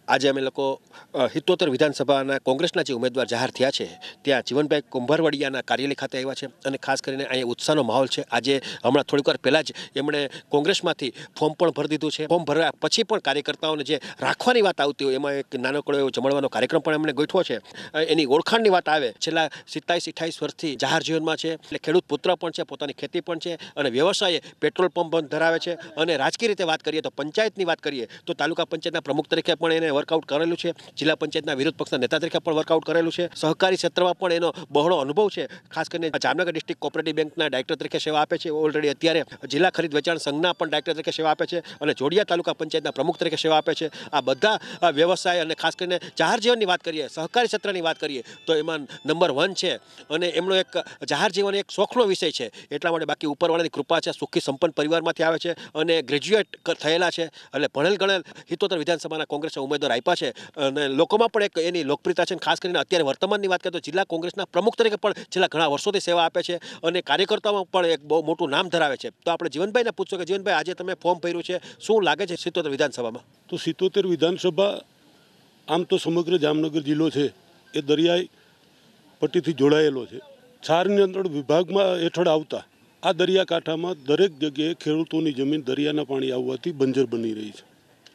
C: આજે અમે લોકો સિત્તોતેર વિધાનસભાના કોંગ્રેસના જે ઉમેદવાર જાહેર થયા છે ત્યાં જીવનભાઈ કુંભારવાડિયાના કાર્યાલય ખાતે આવ્યા છે અને ખાસ કરીને અહીંયા ઉત્સાહનો માહોલ છે. આજે હમણાં થોડીક વાર પહેલાં જ એમણે કોંગ્રેસમાંથી ફોર્મ પણ ભરી દીધું છે. ફોર્મ ભર્યા પછી પણ કાર્યકર્તાઓને જે રાખવાની વાત આવતી હોય એમાં એક નાનકડો એવો જમણવાનો કાર્યક્રમ પણ એમણે ગોઠવો છે. એની ઓળખાણની વાત આવે, છેલ્લા સિત્તાવીસ અઠ્ઠાવીસ વર્ષથી જાહેર જીવનમાં છે, એટલે ખેડૂત પુત્ર પણ છે, પોતાની ખેતી પણ છે અને વ્યવસાયે પેટ્રોલ પંપ પણ ધરાવે છે. અને રાજકીય રીતે વાત કરીએ તો પંચાયતની વાત કરીએ તો તાલુકા પંચાયતના પ્રમુખ તરીકે પણ એને વર્કઆઉટ કરેલું છે. જિલ્લા પંચાયતના વિરોધ પક્ષના નેતા તરીકે પણ વર્કઆઉટ કરેલું છે. સહકારી ક્ષેત્રમાં પણ એનો બહોળો અનુભવ છે. ખાસ કરીને જામનગર ડિસ્ટ્રિક્ટ કોઓપરેટિવ બેંકના ડાયરેક્ટર તરીકે સેવા આપે છે. ઓલરેડી અત્યારે જિલ્લા ખરીદ વેચાણ સંઘના પણ ડાયરેક્ટર તરીકે સેવા આપે છે અને જોડિયા તાલુકા પંચાયતના પ્રમુખ તરીકે સેવા આપે છે. આ બધા વ્યવસાય અને ખાસ કરીને જાહેર જીવનની વાત કરીએ, સહકારી ક્ષેત્રની વાત કરીએ તો એમાં નંબર વન છે. અને એમનો એક જાહેર જીવન એક શોખનો વિષય છે. એટલા માટે બાકી ઉપરવાળાની કૃપા છે. સુખી સંપન્ન પરિવારમાંથી આવે છે અને ગ્રેજ્યુએટ થયેલા છે. એટલે ભણેલ ગણેલ સિત્તોતેર વિધાનસભાના કોંગ્રેસના ઉમેદવાર આપ્યા છે અને લોકોમાં પણ એક એની લોકપ્રિયતા છે. ખાસ કરીને અત્યારે વર્તમાનની વાત કરીએ તો જિલ્લા કોંગ્રેસના પ્રમુખ તરીકે પણ છેલ્લા ઘણા વર્ષોથી સેવા આપે છે અને કાર્યકર્તાઓમાં પણ એક બહુ મોટું નામ ધરાવે છે. તો આપણે જીવનભાઈને પૂછશો કે જીવનભાઈ, આજે તમે ફોર્મ ભર્યું છે, શું લાગે છે સિત્તોતેર વિધાનસભામાં?
J: તો સિત્તોતેર વિધાનસભા આમ તો સમગ્ર જામનગર જિલ્લો છે એ દરિયાઈ પટ્ટીથી જોડાયેલો છે. છાર નિયંત્રણ વિભાગમાં હેઠળ આવતા આ દરિયાકાંઠામાં દરેક જગ્યાએ ખેડૂતોની જમીન દરિયાના પાણી આવવાથી બંજર બની રહી છે.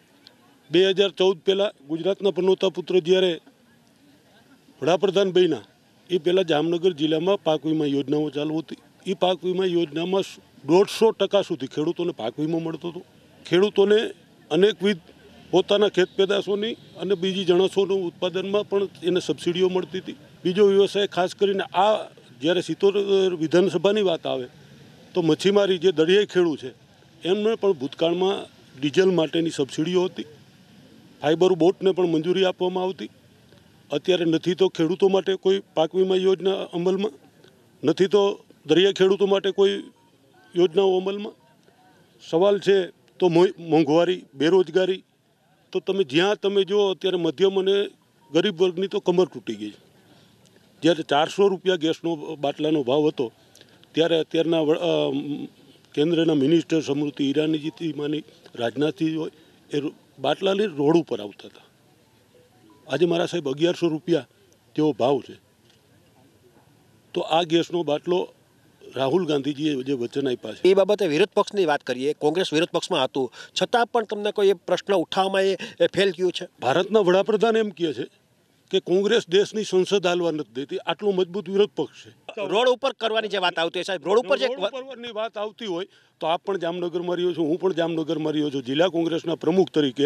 J: બે હજાર ચૌદ પહેલાં ગુજરાતના પનોતા પુત્ર જ્યારે વડાપ્રધાન બન્યા એ પહેલાં જામનગર જિલ્લામાં પાક વીમા યોજનાઓ ચાલુ હતી. એ પાક વીમા યોજનામાં દોઢસો ટકા સુધી ખેડૂતોને પાક વીમો મળતો હતો. ખેડૂતોને અનેકવિધ પોતાના ખેત પેદાશોની અને બીજી જણસોનું ઉત્પાદનમાં પણ એને સબસિડીઓ મળતી હતી. બીજો વ્યવસાય ખાસ કરીને આ જ્યારે સિત્તોતેર વિધાનસભાની વાત આવે તો મચ્છીમારી જે દરિયાઈ ખેડૂત છે એમને પણ ભૂતકાળમાં ડીઝલ માટેની સબસિડીઓ હતી. ફાઇબર બોટને પણ મંજૂરી આપવામાં આવતી. અત્યારે નથી તો ખેડૂતો માટે કોઈ પાક વીમા યોજના અમલમાં, નથી તો દરિયા ખેડૂતો માટે કોઈ યોજનાઓ અમલમાં. સવાલ છે તો મોંઘવારી, બેરોજગારી, તો તમે જ્યાં તમે જો અત્યારે મધ્યમ અને ગરીબ વર્ગની તો કમર તૂટી ગઈ છે. જ્યારે ચારસો રૂપિયા ગેસનો બાટલાનો ભાવ હતો ત્યારે અત્યારના કેન્દ્રના મિનિસ્ટર સ્મૃતિ ઈરાનીજી માની રાજનાથજી હોય એ બાટલા લઈને રોડ ઉપર આવતા હતા. આજે મારા સાહેબ અગિયારસો રૂપિયા જેવો ભાવ છે. તો આ ગેસનો બાટલો રાહુલ ગાંધીજીએ જે વચન આપ્યા છે
C: એ બાબતે વિરોધ પક્ષની વાત કરીએ. કોંગ્રેસ વિરોધ પક્ષમાં હતું છતાં પણ તમને કોઈ એ પ્રશ્ન ઉઠાવવામાં એ ફેલ થયું છે?
J: ભારતના વડાપ્રધાન એમ કહે છે કે કોંગ્રેસ દેશની સંસદ હાલવા નથી દેતી. આટલો મજબૂત વિરોધ પક્ષ છે.
C: રોડ ઉપર કરવાની જે વાત આવતી હોય સાહેબ, રોડ ઉપર જે
J: કરવાની વાત આવતી હોય તો આપ પણ જામનગરમાં રહ્યો છો, હું પણ જામનગરમાં રહ્યો છું. જિલ્લા કોંગ્રેસના પ્રમુખ તરીકે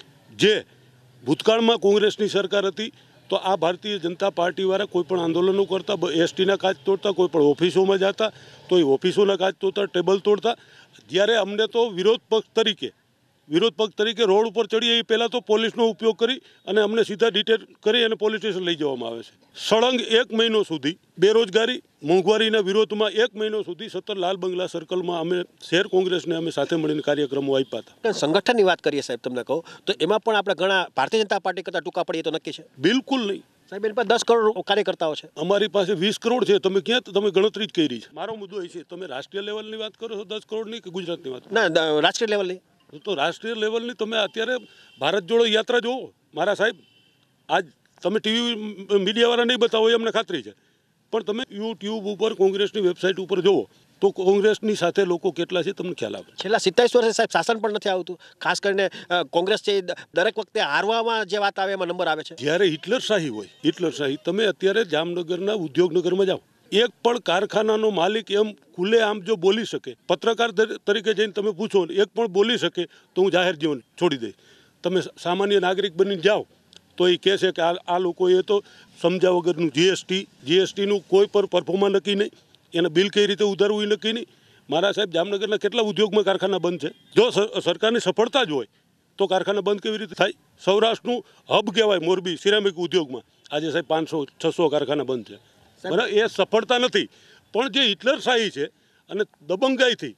J: જે ભૂતકાળમાં કોંગ્રેસની સરકાર હતી તો આ ભારતીય જનતા પાર્ટીવાળા કોઈ પણ આંદોલનો કરતા, એસટીના કાચ તોડતા, કોઈ પણ ઓફિસોમાં જતા તો એ ઓફિસોના કાચ તોડતા, ટેબલ તોડતા. જ્યારે અમને તો વિરોધ પક્ષ તરીકે વિરોધ પક્ષ તરીકે રોડ ઉપર ચડીએ એ પહેલાં તો પોલીસનો ઉપયોગ કરી અને અમને સીધા ડિટેન કરી અને પોલીસ સ્ટેશન લઈ જવામાં આવે છે. સળંગ એક મહિનો સુધી બેરોજગારી, મોંઘવારીના વિરોધમાં એક મહિનો સુધી સત્તર લાલ બંગલા સર્કલમાં અમે શહેર કોંગ્રેસને અમે સાથે મળીને કાર્યક્રમો આપ્યા હતા.
C: સંગઠનની વાત કરીએ સાહેબ, તમને કહું તો એમાં પણ આપણે ઘણા ભારતીય જનતા પાર્ટી કરતાં ટૂંકા પડીએ તો નક્કી છે?
J: બિલકુલ નહીં
C: સાહેબ. એની પાસે દસ કરોડ કાર્યકર્તાઓ છે.
J: અમારી પાસે વીસ કરોડ છે. તમે ક્યાં તમે ગણતરી જ કરી છે? મારો મુદ્દો એ છે, તમે રાષ્ટ્રીય લેવલની વાત કરો છો દસ કરોડની કે ગુજરાતની વાત?
C: ના, રાષ્ટ્રીય લેવલની.
J: તો રાષ્ટ્રીય લેવલની તમે અત્યારે ભારત જોડો યાત્રા જુઓ મારા સાહેબ. આજ તમે ટીવી મીડિયાવાળા નહીં બતાવો એ અમને ખાતરી છે, પણ તમે યુટ્યુબ ઉપર કોંગ્રેસની વેબસાઇટ ઉપર જુઓ તો કોંગ્રેસની સાથે લોકો કેટલા છે તમને ખ્યાલ આવે.
C: છેલ્લા સિત્તાવીસ વર્ષે સાહેબ શાસન પણ નથી આવતું. ખાસ કરીને કોંગ્રેસ છે દરેક વખતે હારવામાં જે વાત આવે એમાં નંબર આવે છે.
J: જ્યારે હિટલરશાહી હોય, હિટલરશાહી, તમે અત્યારે જામનગરના ઉદ્યોગનગરમાં જાઓ, એક પણ કારખાનાનો માલિક એમ ખુલ્લે આમ જો બોલી શકે, પત્રકાર તરીકે જઈને તમે પૂછો એક પણ બોલી શકે તો હું જાહેર જીવન છોડી દઈશ. તમે સામાન્ય નાગરિક બનીને જાઓ તો એ કહે છે કે આ આ લોકોએ તો સમજ્યા વગરનું જીએસટી જીએસટીનું કોઈ પર પરફોર્મન્સ નક્કી નહીં, એને બિલ કઈ રીતે ઉધારવું એ નક્કી નહીં. મારા સાહેબ જામનગરના કેટલા ઉદ્યોગમાં કારખાના બંધ છે? જો સરકારની સફળતા જ હોય તો કારખાના બંધ કેવી રીતે થાય? સૌરાષ્ટ્રનું હબ કહેવાય મોરબી સિરામિક ઉદ્યોગમાં, આજે સાહેબ પાંચસો છસો કારખાના બંધ છે. બરાબર, એ સફળતા નથી, પણ જે હિટલરશાહી છે અને દબંગાઈથી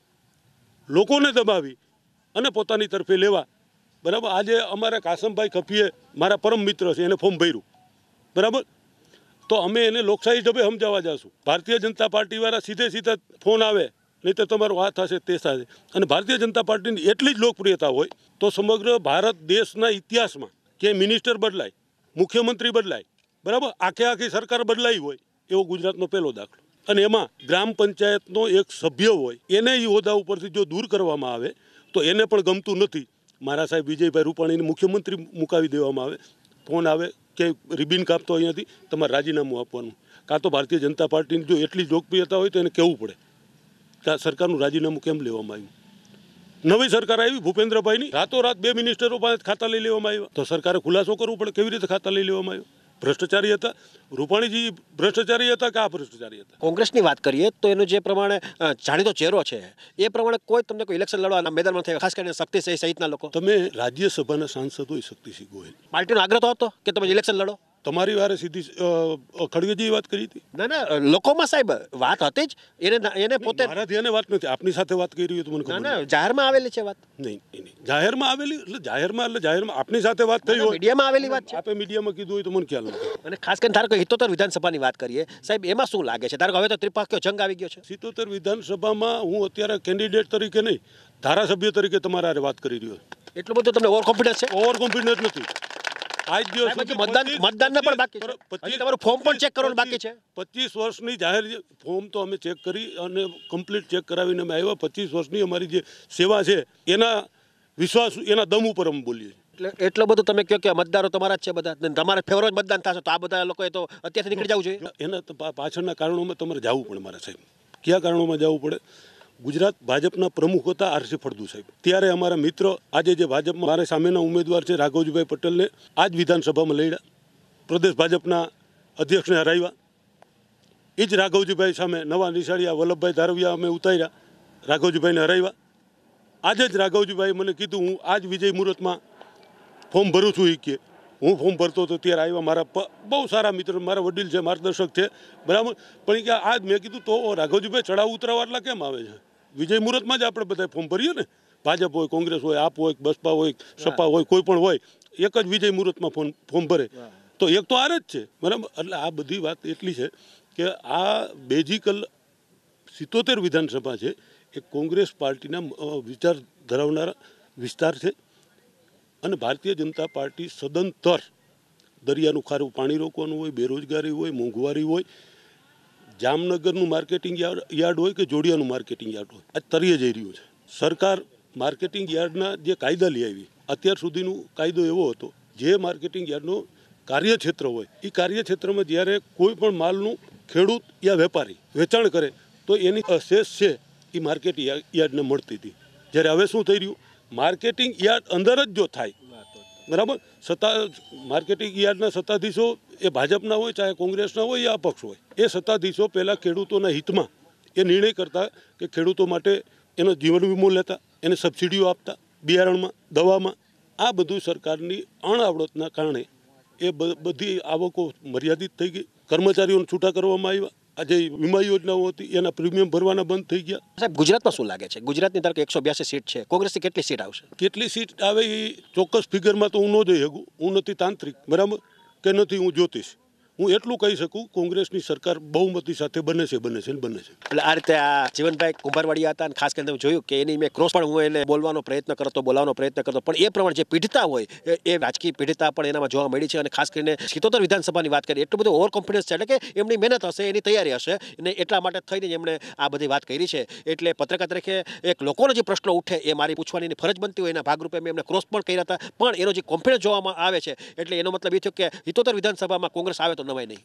J: લોકોને દબાવી અને પોતાની તરફે લેવા. બરાબર, આજે અમારા કાસમભાઈ કફીએ મારા પરમ મિત્ર છે, એને ફોર્મ ભર્યું. બરાબર, તો અમે એને લોકશાહી ઢબે સમજાવવા જઈશું. ભારતીય જનતા પાર્ટીવાળા સીધે સીધા ફોન આવે, નહીં તો તમારો આ થશે તે થશે. અને ભારતીય જનતા પાર્ટીની એટલી જ લોકપ્રિયતા હોય તો સમગ્ર ભારત દેશના ઇતિહાસમાં કે મિનિસ્ટર બદલાય, મુખ્યમંત્રી બદલાય, બરાબર, આખે આખી સરકાર બદલાઈ હોય એવો ગુજરાતનો પહેલો દાખલો. અને એમાં ગ્રામ પંચાયતનો એક સભ્ય હોય એને એ હોદ્દા ઉપરથી જો દૂર કરવામાં આવે તો એને પણ ગમતું નથી. મારા સાહેબ વિજયભાઈ રૂપાણીને મુખ્યમંત્રી મુકાવી દેવામાં આવે, ફોન આવે કે રિબિન કાપતો અહીંયાથી તમારે રાજીનામું આપવાનું. કાં તો ભારતીય જનતા પાર્ટીની જો એટલી લોકપ્રિયતા હોય તો એને કહેવું પડે કે આ સરકારનું રાજીનામું કેમ લેવામાં આવ્યું. નવી સરકાર આવી ભૂપેન્દ્રભાઈની, રાતોરાત બે મિનિસ્ટરો પાસે ખાતા લઈ લેવામાં આવ્યા. તો સરકારે ખુલાસો કરવું પડે કેવી રીતે ખાતા લઈ લેવામાં આવ્યું. ભ્રષ્ટાચારી હતા રૂપાણીજી, ભ્રષ્ટાચારી હતા કે આ ભ્રષ્ટાચારી હતા.
C: કોંગ્રેસની વાત કરીએ તો એનો જે પ્રમાણે જાણીતો ચહેરો છે એ પ્રમાણે કોઈ તમને કોઈ ઇલેક્શન લડવાના મેદાનમાં થયા, ખાસ કરીને શક્તિસિંહ સહિતના લોકો.
J: તમે રાજ્યસભાના સાંસદ હોય શક્તિસિંહ ગોહિલ,
C: પાર્ટીનો આગ્રહ તો હતો કે તમે ઇલેક્શન લડો.
J: તમારી વારે સીધી ખડગેજી વાત કરી હતી.
C: ના ના, લોકોમાં સાહેબ વાત હતી જ, એને એને પોતે
J: મારાથી એને વાત નથી, આપની સાથે વાત કરી હોય તો મને ખબર.
C: ના ના, જાહેરમાં આવેલી છે વાત.
J: નહીં નહીં, જાહેરમાં આવેલી એટલે જાહેરમાં એટલે જાહેરમાં આપની સાથે વાત થઈ હોય,
C: મીડિયામાં આવેલી વાત છે.
J: આપે મીડિયામાં કીધું હોય તો મને ખ્યાલ નથી.
C: અને ખાસ કરીને ધારો કે સિત્તોતેર વિધાનસભાની વાત કરીએ સાહેબ, એમાં શું લાગે છે? ધારો કે હવે તો ત્રિપાખ્યો જંગ આવી ગયો છે.
J: સિત્તોતેર વિધાનસભામાં હું અત્યારે કેન્ડિડેટ તરીકે નહીં, ધારાસભ્ય તરીકે તમારા હારે વાત કરી રહ્યો.
C: એટલું બધું તમને ઓવર કોન્ફિડન્સ છે?
J: ઓવર કોન્ફિડન્સ નથી. આજ દિવસ
C: મતદાન મતદાનના પણ બાકી છે, તમારું ફોર્મ પણ ચેક કરવાનું બાકી છે.
J: પચીસ વર્ષની જાહેર ફોર્મ તો અમે ચેક કરી અને કમ્પ્લીટ ચેક કરાવીને અમે આવ્યા. પચીસ વર્ષની અમારી જે સેવા છે એના વિશ્વાસ, એના દમ ઉપર અમે બોલીએ.
C: એટલે એટલો બધું તમે કહો કે મતદારો તમારા જ છે બધા, તમારા ફેવરેટ મતદાન થશે તો આ બધા લોકોએ તો અત્યારથી નીકળી જવું જોઈએ.
J: એના પાછળના કારણોમાં તમારે જવું પડે મારા સાહેબ. કયા કારણોમાં જવું પડે? ગુજરાત ભાજપના પ્રમુખ હતા આરસી ફળદુ સાહેબ, ત્યારે અમારા મિત્ર આજે જે ભાજપમાં મારા સામેના ઉમેદવાર છે રાઘવજીભાઈ પટેલને આજ વિધાનસભામાં લડ્યા, પ્રદેશ ભાજપના અધ્યક્ષને હરાવ્યા. એ જ રાઘવજીભાઈ સામે નવા નિશાળિયા વલ્લભભાઈ ધારવિયા અમે ઉતાર્યા, રાઘવજીભાઈને હરાવ્યા. આજે જ રાઘવજીભાઈ મને કીધું હું આજ વિજય મુહૂર્તમાં ફોર્મ ભરું છું. એ કે હું ફોર્મ ભરતો હતો ત્યારે આવ્યા, મારા બહુ સારા મિત્ર, મારા વડીલ છે, માર્ગદર્શક છે, બરાબર. પણ કે આજ મેં કીધું તો રાઘવજીભાઈ ચડાવ ઉતરાવા એટલા કેમ આવે છે? વિજય મુહૂર્તમાં જ આપણે બધા ફોર્મ ભરીએ ને, ભાજપ હોય, કોંગ્રેસ હોય, આપ હોય, બસપા હોય, સપા હોય, કોઈ પણ હોય, એક જ વિજય મુહૂર્તમાં ફોર્મ ફોર્મ ભરે તો એક તો આર જ છે, બરાબર. એટલે આ બધી વાત એટલી છે કે આ બેઝિકલ સિત્તોતેર વિધાનસભા છે એ કોંગ્રેસ પાર્ટીના વિચાર ધરાવનારા વિસ્તાર છે. અને ભારતીય જનતા પાર્ટી સદંતર દરિયાનું ખારું પાણી રોકવાનું હોય, બેરોજગારી હોય, મોંઘવારી હોય, જામનગરનું માર્કેટિંગ યાર્ડ હોય કે જોડિયાનું માર્કેટિંગ યાર્ડ હોય, આ તરીએ જઈ રહ્યું છે. સરકાર માર્કેટિંગ યાર્ડના જે કાયદા લઈ આવી, અત્યાર સુધીનો કાયદો એવો હતો જે માર્કેટિંગ યાર્ડનો કાર્યક્ષેત્ર હોય એ કાર્યક્ષેત્રમાં જ્યારે કોઈ પણ માલનું ખેડૂત યા વેપારી વેચાણ કરે તો એની શેષ છે એ માર્કેટ યાર્ડને મળતી હતી. જ્યારે હવે શું થઈ રહ્યું, માર્કેટિંગ યાર્ડ અંદર જ જો થાય, બરાબર, સત્તા માર્કેટિંગ યાર્ડના સત્તાધીશો એ ભાજપના હોય ચાહે કોંગ્રેસના હોય યા અપક્ષ હોય, એ સત્તાધીશો પહેલાં ખેડૂતોના હિતમાં એ નિર્ણય કરતા કે ખેડૂતો માટે એનો જીવન વીમો લેતા, એને સબસિડીઓ આપતા બિયારણમાં, દવામાં. આ બધું સરકારની અણઆવડતના કારણે એ બધી આવકો મર્યાદિત થઈ ગઈ, કર્મચારીઓને છૂટા કરવામાં આવ્યા. આજે વીમા યોજનાઓ હતી એના પ્રીમિયમ ભરવાના બંધ થઈ ગયા.
C: સાહેબ, ગુજરાતમાં શું લાગે છે? ગુજરાતની ધારો કે એકસો બ્યાસી સીટ છે, કોંગ્રેસની કેટલી સીટ આવશે?
J: કેટલી સીટ આવે એ ચોક્કસ ફિગરમાં તો હું ન જઈ શકું, હું નથી તાંત્રિક, બરાબર, કે નથી હું જ્યોતિષ. હું એટલું કહી શકું કોંગ્રેસની સરકાર બહુમતી સાથે બને છે બને છે ને બને છે.
C: એટલે આ રીતે આ જીવનભાઈ કુંભારવાડિયા હતા અને ખાસ કરીને તમે જોયું કે એની મેં ક્રોસ પણ હું એને બોલવાનો પ્રયત્ન કરતો, બોલાવવાનો પ્રયત્ન કરતો, પણ એ પ્રમાણે જે પીડિતા હોય એ રાજકીય પીડિતા પણ એનામાં જોવા મળી છે. અને ખાસ કરીને સિત્તોતેર વિધાનસભાની વાત કરીએ, એટલું બધું ઓવર કોન્ફિડન્સ છે, એટલે કે એમની મહેનત હશે, એની તૈયારી હશે, અને એટલા માટે થઈને જ એમણે આ બધી વાત કરી છે. એટલે પત્રકાર તરીકે એક લોકોનો જે પ્રશ્નો ઉઠે એ મારી પૂછવાની ફરજ બનતી હોય, એના ભાગરૂપે મેં એમને ક્રોસ પણ કર્યા હતા. પણ એનો જે કોન્ફિડન્સ જોવામાં આવે છે એટલે એનો મતલબ એ થયો કે સિત્તોતેર વિધાનસભામાં કોંગ્રેસ આવે તો નવાય નહીં.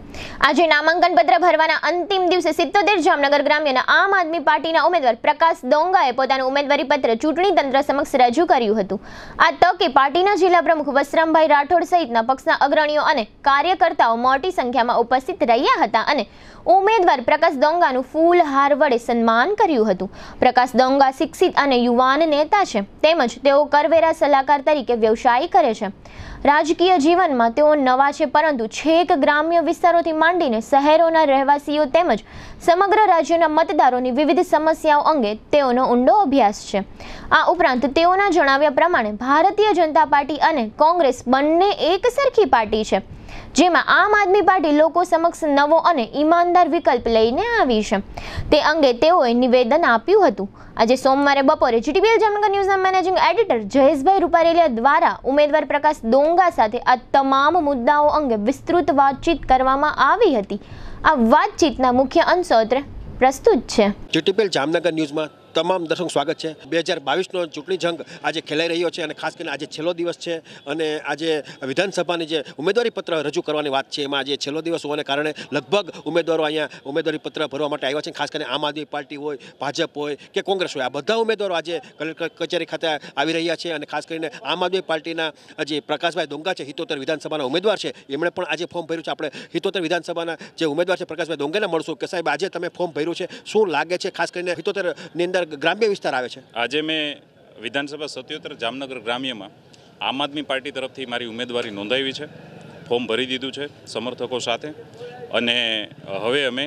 A: આજે નામાંકન પત્ર ભરવાના અંતિમ દિવસે સિત્તોતેર જામનગર ગ્રામ્યના આમ આદમી પાર્ટીના ઉમેદવાર પ્રકાશ દોંગાએ પોતાનું ઉમેદવારી પત્ર ચૂંટણી તંત્ર સમક્ષ રજૂ કર્યું હતું. આ તકે પાર્ટીના જિલ્લા પ્રમુખ વસરામભાઈ રાઠોડ સહિતના પક્ષના અગ્રણીઓ અને કાર્યકર્તાઓ મોટી સંખ્યામાં ઉપસ્થિત રહ્યા હતા અને ઉમેદવાર પ્રકાશ દોંગાનું ફૂલહાર વડે સન્માન કર્યું હતું. પ્રકાશ દોંગા શિક્ષિત અને યુવાન નેતા છે, તેમજ તેઓ કરવેરા સલાહકાર તરીકે વ્યવસાય કરે છે. રાજકીય જીવનમાં તેઓ નવા છે, પરંતુ છેક ગ્રામ્ય વિસ્તારોથી માંડીને શહેરોના રહેવાસીઓ તેમજ સમગ્ર રાજ્યના મતદારોની વિવિધ સમસ્યાઓ અંગે તેઓનો ઊંડો અભ્યાસ છે. આ ઉપરાંત તેઓના જણાવ્યા પ્રમાણે ભારતીય જનતા પાર્ટી અને કોંગ્રેસ બંને એક સરખી પાર્ટી છે. જેમાં આમ આદમી પાર્ટી લોકો સમક્ષ નવો અને ઈમાનદાર વિકલ્પ લઈને આવી છે. તે અંગે તેઓએ નિવેદન આપ્યું હતું. આજે સોમવારે બપોરે જીટીવીએલ જામનગર ન્યૂઝના મેનેજિંગ એડિટર જયેશભાઈ રૂપારેલિયા દ્વારા ઉમેદવાર પ્રકાશ ડોંગા સાથે આ તમામ મુદ્દાઓ અંગે વિસ્તૃત વાતચીત કરવામાં આવી હતી. આ વાતચીતના મુખ્ય અંશો અત્રે પ્રસ્તુત છે.
C: જીટીવીએલ જામનગર ન્યૂઝમાં તમામ દર્શક સ્વાગત છે. બે હજાર બાવીસનો ચૂંટણી જંગ આજે ખેલાઈ રહ્યો છે અને ખાસ કરીને આજે છેલ્લો દિવસ છે અને આજે વિધાનસભાની જે ઉમેદવારી પત્ર રજૂ કરવાની વાત છે એમાં આજે છેલ્લો દિવસ હોવાને કારણે લગભગ ઉમેદવારો અહીંયા ઉમેદવારી પત્ર ભરવા માટે આવ્યા છે. ખાસ કરીને આમ આદમી પાર્ટી હોય, ભાજપ હોય કે કોંગ્રેસ હોય, આ બધા ઉમેદવારો આજે કલેક્ટર કચેરી ખાતે આવી રહ્યા છે અને ખાસ કરીને આમ આદમી પાર્ટીના જે પ્રકાશભાઈ ડોંગા છે, હિતોતેર વિધાનસભાના ઉમેદવાર છે, એમણે પણ આજે ફોર્મ ભર્યું છે. આપણે હિતોતેર વિધાનસભાના જે ઉમેદવાર છે પ્રકાશભાઈ ડોંગાને મળશું કે સાહેબ આજે તમે ફોર્મ ભર્યું છે, શું લાગે છે? ખાસ કરીને હિતોતેરની અંદર ગ્રામ્ય વિસ્તાર આવે છે.
K: આજે મેં વિધાનસભા સત્યોતેર જામનગર ગ્રામ્યમાં આમ આદમી પાર્ટી તરફથી મારી ઉમેદવારી નોંધાવી છે, ફોર્મ ભરી દીધું છે સમર્થકો સાથે અને હવે અમે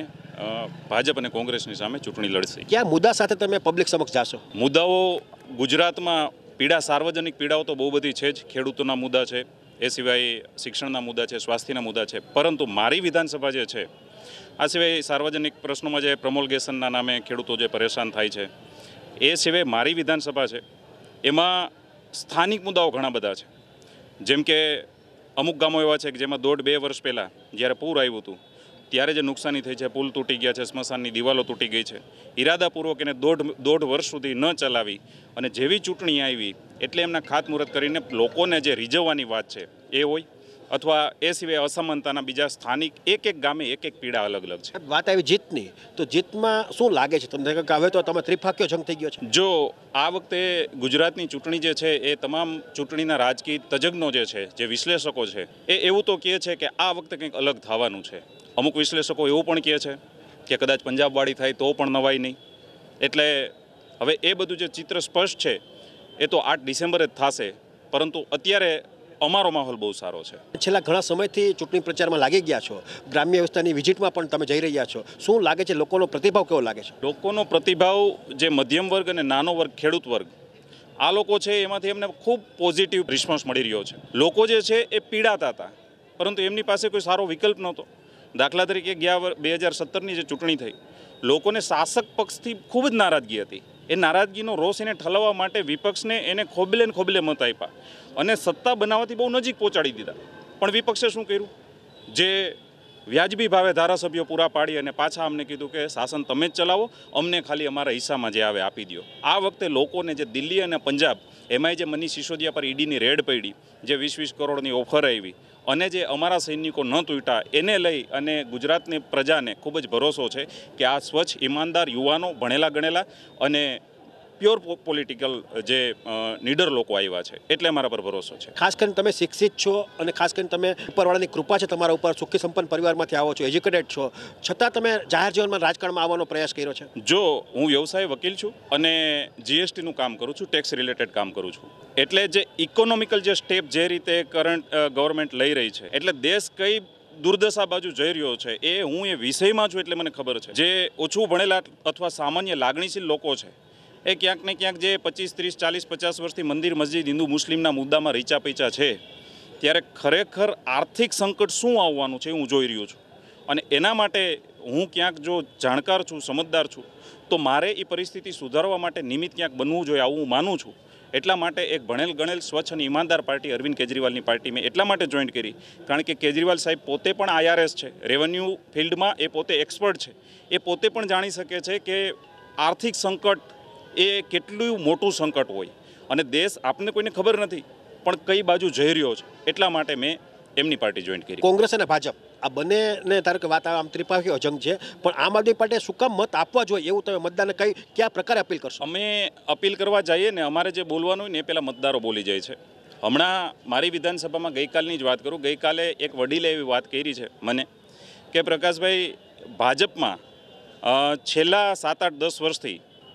K: ભાજપ અને કોંગ્રેસની સામે ચૂંટણી લડશે.
C: કયા મુદ્દા સાથે તમે પબ્લિક સમક્ષ જાશો?
K: મુદ્દાઓ ગુજરાતમાં પીડા, સાર્વજનિક પીડાઓ તો બહુ બધી છે જ. ખેડૂતોના મુદ્દા છે, એ સિવાય શિક્ષણના મુદ્દા છે, સ્વાસ્થ્યના મુદ્દા છે, પરંતુ મારી વિધાનસભા જે છે આ સિવાય સાર્વજનિક પ્રશ્નોમાં જે પ્રમોલગેશનના નામે ખેડૂતો જે પરેશાન થાય છે, એ સિવાય મારી વિધાનસભા છે એમાં સ્થાનિક મુદ્દાઓ ઘણા બધા છે. જેમ કે અમુક ગામો એવા છે કે જેમાં દોઢ બે વર્ષ પહેલાં જ્યારે પૂર આવ્યું હતું ત્યારે જે નુકસાની થઈ છે, પુલ તૂટી ગયા છે, સ્મશાનની દિવાલો તૂટી ગઈ છે, ઇરાદાપૂર્વક એને દોઢ દોઢ વર્ષ સુધી ન ચલાવી અને જેવી ચૂંટણી આવી એટલે એમના ખાતમુહૂર્ત કરીને લોકોને જે રીઝવવાની વાત છે એ હોય અથવા એ સિવાય અસમાનતાના બીજા સ્થાનિક એક એક ગામે એક એક પીડા અલગ અલગ છે.
C: વાત આવી જીતની, તો જીતમાં શું લાગે છે તમને કે હવે તો તમે ત્રિપાખ્યો જંગ થઈ ગયો છે?
K: જો આ વખતે ગુજરાતની ચૂંટણી જે છે એ તમામ ચૂંટણીના રાજકીય તજજ્ઞો જે છે, જે વિશ્લેષકો છે, એ એવું તો કહે છે કે આ વખતે કંઈક અલગ થવાનું છે. અમુક વિશ્લેષકો એવું પણ કહે છે કે કદાચ પંજાબવાળી થાય તો પણ નવાઈ નહીં. એટલે હવે એ બધું જે ચિત્ર સ્પષ્ટ છે એ તો આઠ ડિસેમ્બરે જ થશે, પરંતુ અત્યારે અમારો માહોલ બહુ સારો છે.
C: છેલ્લા ઘણા સમયથી ચૂંટણી પ્રચારમાં લાગી ગયા છો, ગ્રામ્ય વિસ્તારની વિઝિટમાં પણ તમે જઈ રહ્યા છો, શું લાગે છે લોકોનો પ્રતિભાવ કેવો લાગે છે?
K: લોકોનો પ્રતિભાવ જે મધ્યમ વર્ગ અને નાનો વર્ગ, ખેડૂત વર્ગ, આ લોકો છે એમાંથી એમને ખૂબ પોઝિટિવ રિસ્પોન્સ મળી રહ્યો છે. લોકો જે છે એ પીડાતા હતા પરંતુ એમની પાસે કોઈ સારો વિકલ્પ નહોતો. દાખલા તરીકે ગયા બે હજાર સત્તરની જે ચૂંટણી થઈ, લોકોને શાસક પક્ષથી ખૂબ જ નારાજગી હતી. એ નારાજગીનો રોષ એને ઠલવવા માટે વિપક્ષને એને ખોબલે ને ખોબલે મત આપ્યા અને સત્તા બનાવવાથી બહુ નજીક પહોંચાડી દીધા. પણ વિપક્ષે શું કર્યું? જે વ્યાજબી ભાવે ધારાસભ્યો પૂરા પાડી અને પાછા અમને કીધું કે શાસન તમે જ ચલાવો, અમને ખાલી અમારા હિસ્સામાં જે આવે આપી દો. આ વખતે લોકોને જે દિલ્હી અને પંજાબ, એમાંય જે મનીષ સિસોદિયા પર ઈડીની રેડ પડી, જે વીસ વીસ કરોડની ઓફર આવી અને જે અમારા સૈનિકો ન તૂટ્યા, એને લઈ અને ગુજરાતની પ્રજાને ખૂબ જ ભરોસો છે કે આ સ્વચ્છ, ઈમાનદાર યુવાનો, ભણેલા ગણેલા અને પ્યોર પોલિટિકલ જે નીડર લોકો આવ્યા છે, એટલે અમારા પર ભરોસો છે.
C: ખાસ કરીને તમે શિક્ષિત છો અને ખાસ કરીને તમે ઉપરવાળાની કૃપા છે તમારા ઉપર, સુખી સંપન્ન પરિવારમાંથી આવો છો, એજ્યુકેટેડ છો, છતાં તમે જાહેર જીવનમાં રાજકારણમાં આવવાનો પ્રયાસ કર્યો છે.
K: જો હું વ્યવસાય વકીલ છું અને જીએસટીનું કામ કરું છું, ટેક્સ રિલેટેડ કામ કરું છું, એટલે જે ઇકોનોમિકલ જે સ્ટેપ જે રીતે કરંટ ગવર્મેન્ટ લઈ રહી છે, એટલે દેશ કઈ દુર્દશા બાજુ જઈ રહ્યો છે એ હું એ વિષયમાં છું એટલે મને ખબર છે. જે ઓછું ભણેલા અથવા સામાન્ય લાગણીશીલ લોકો છે એ ક્યાંક ને ક્યાંક જે પચીસ ત્રીસ ચાલીસ પચાસ વર્ષથી મંદિર મસ્જિદ હિન્દુ મુસ્લિમના મુદ્દામાં રીચા પૈચા છે, ત્યારે ખરેખર આર્થિક સંકટ શું આવવાનું છે હું જોઈ રહ્યો છું. અને એના માટે હું ક્યાંક જો જાણકાર છું, સમજદાર છું, તો મારે એ પરિસ્થિતિ સુધારવા માટે નિમિત્ત ક્યાંક બનવું જોઈએ આવું હું માનું છું. એટલા માટે એક ભણેલ ગણેલ સ્વચ્છ અને ઈમાનદાર પાર્ટી અરવિંદ કેજરીવાલની પાર્ટી મેં એટલા માટે જોઈન્ટ કરી કારણ કે કેજરીવાલ સાહેબ પોતે પણ આઈઆરએસ છે, રેવન્યુ ફિલ્ડમાં એ પોતે એક્સપર્ટ છે. એ પોતે પણ જાણી શકે છે કે આર્થિક સંકટ એ કેટલું મોટું સંકટ હોય અને દેશ આપને કોઈને ખબર નથી પણ કઈ બાજુ જઈ રહ્યો છે. એટલા માટે મેં એમની પાર્ટી જોઈન્ટ કરી.
C: કોંગ્રેસ અને ભાજપ આ બંનેને ધારો કે વાત આમ ત્રિપાખીઓ જંગ છે, પણ આમ આદમી પાર્ટીએ શું કામ મત આપવા જોઈએ એવું તમે મતદારને કઈ કયા પ્રકારે અપીલ કરશો?
K: અમે અપીલ કરવા જઈએ ને અમારે જે બોલવાનું હોય ને એ પહેલાં મતદારો બોલી જાય છે. હમણાં મારી વિધાનસભામાં ગઈકાલની જ વાત કરું, ગઈકાલે એક વડીલે એવી વાત કરી છે મને કે પ્રકાશભાઈ, ભાજપમાં છેલ્લા સાત આઠ દસ વર્ષથી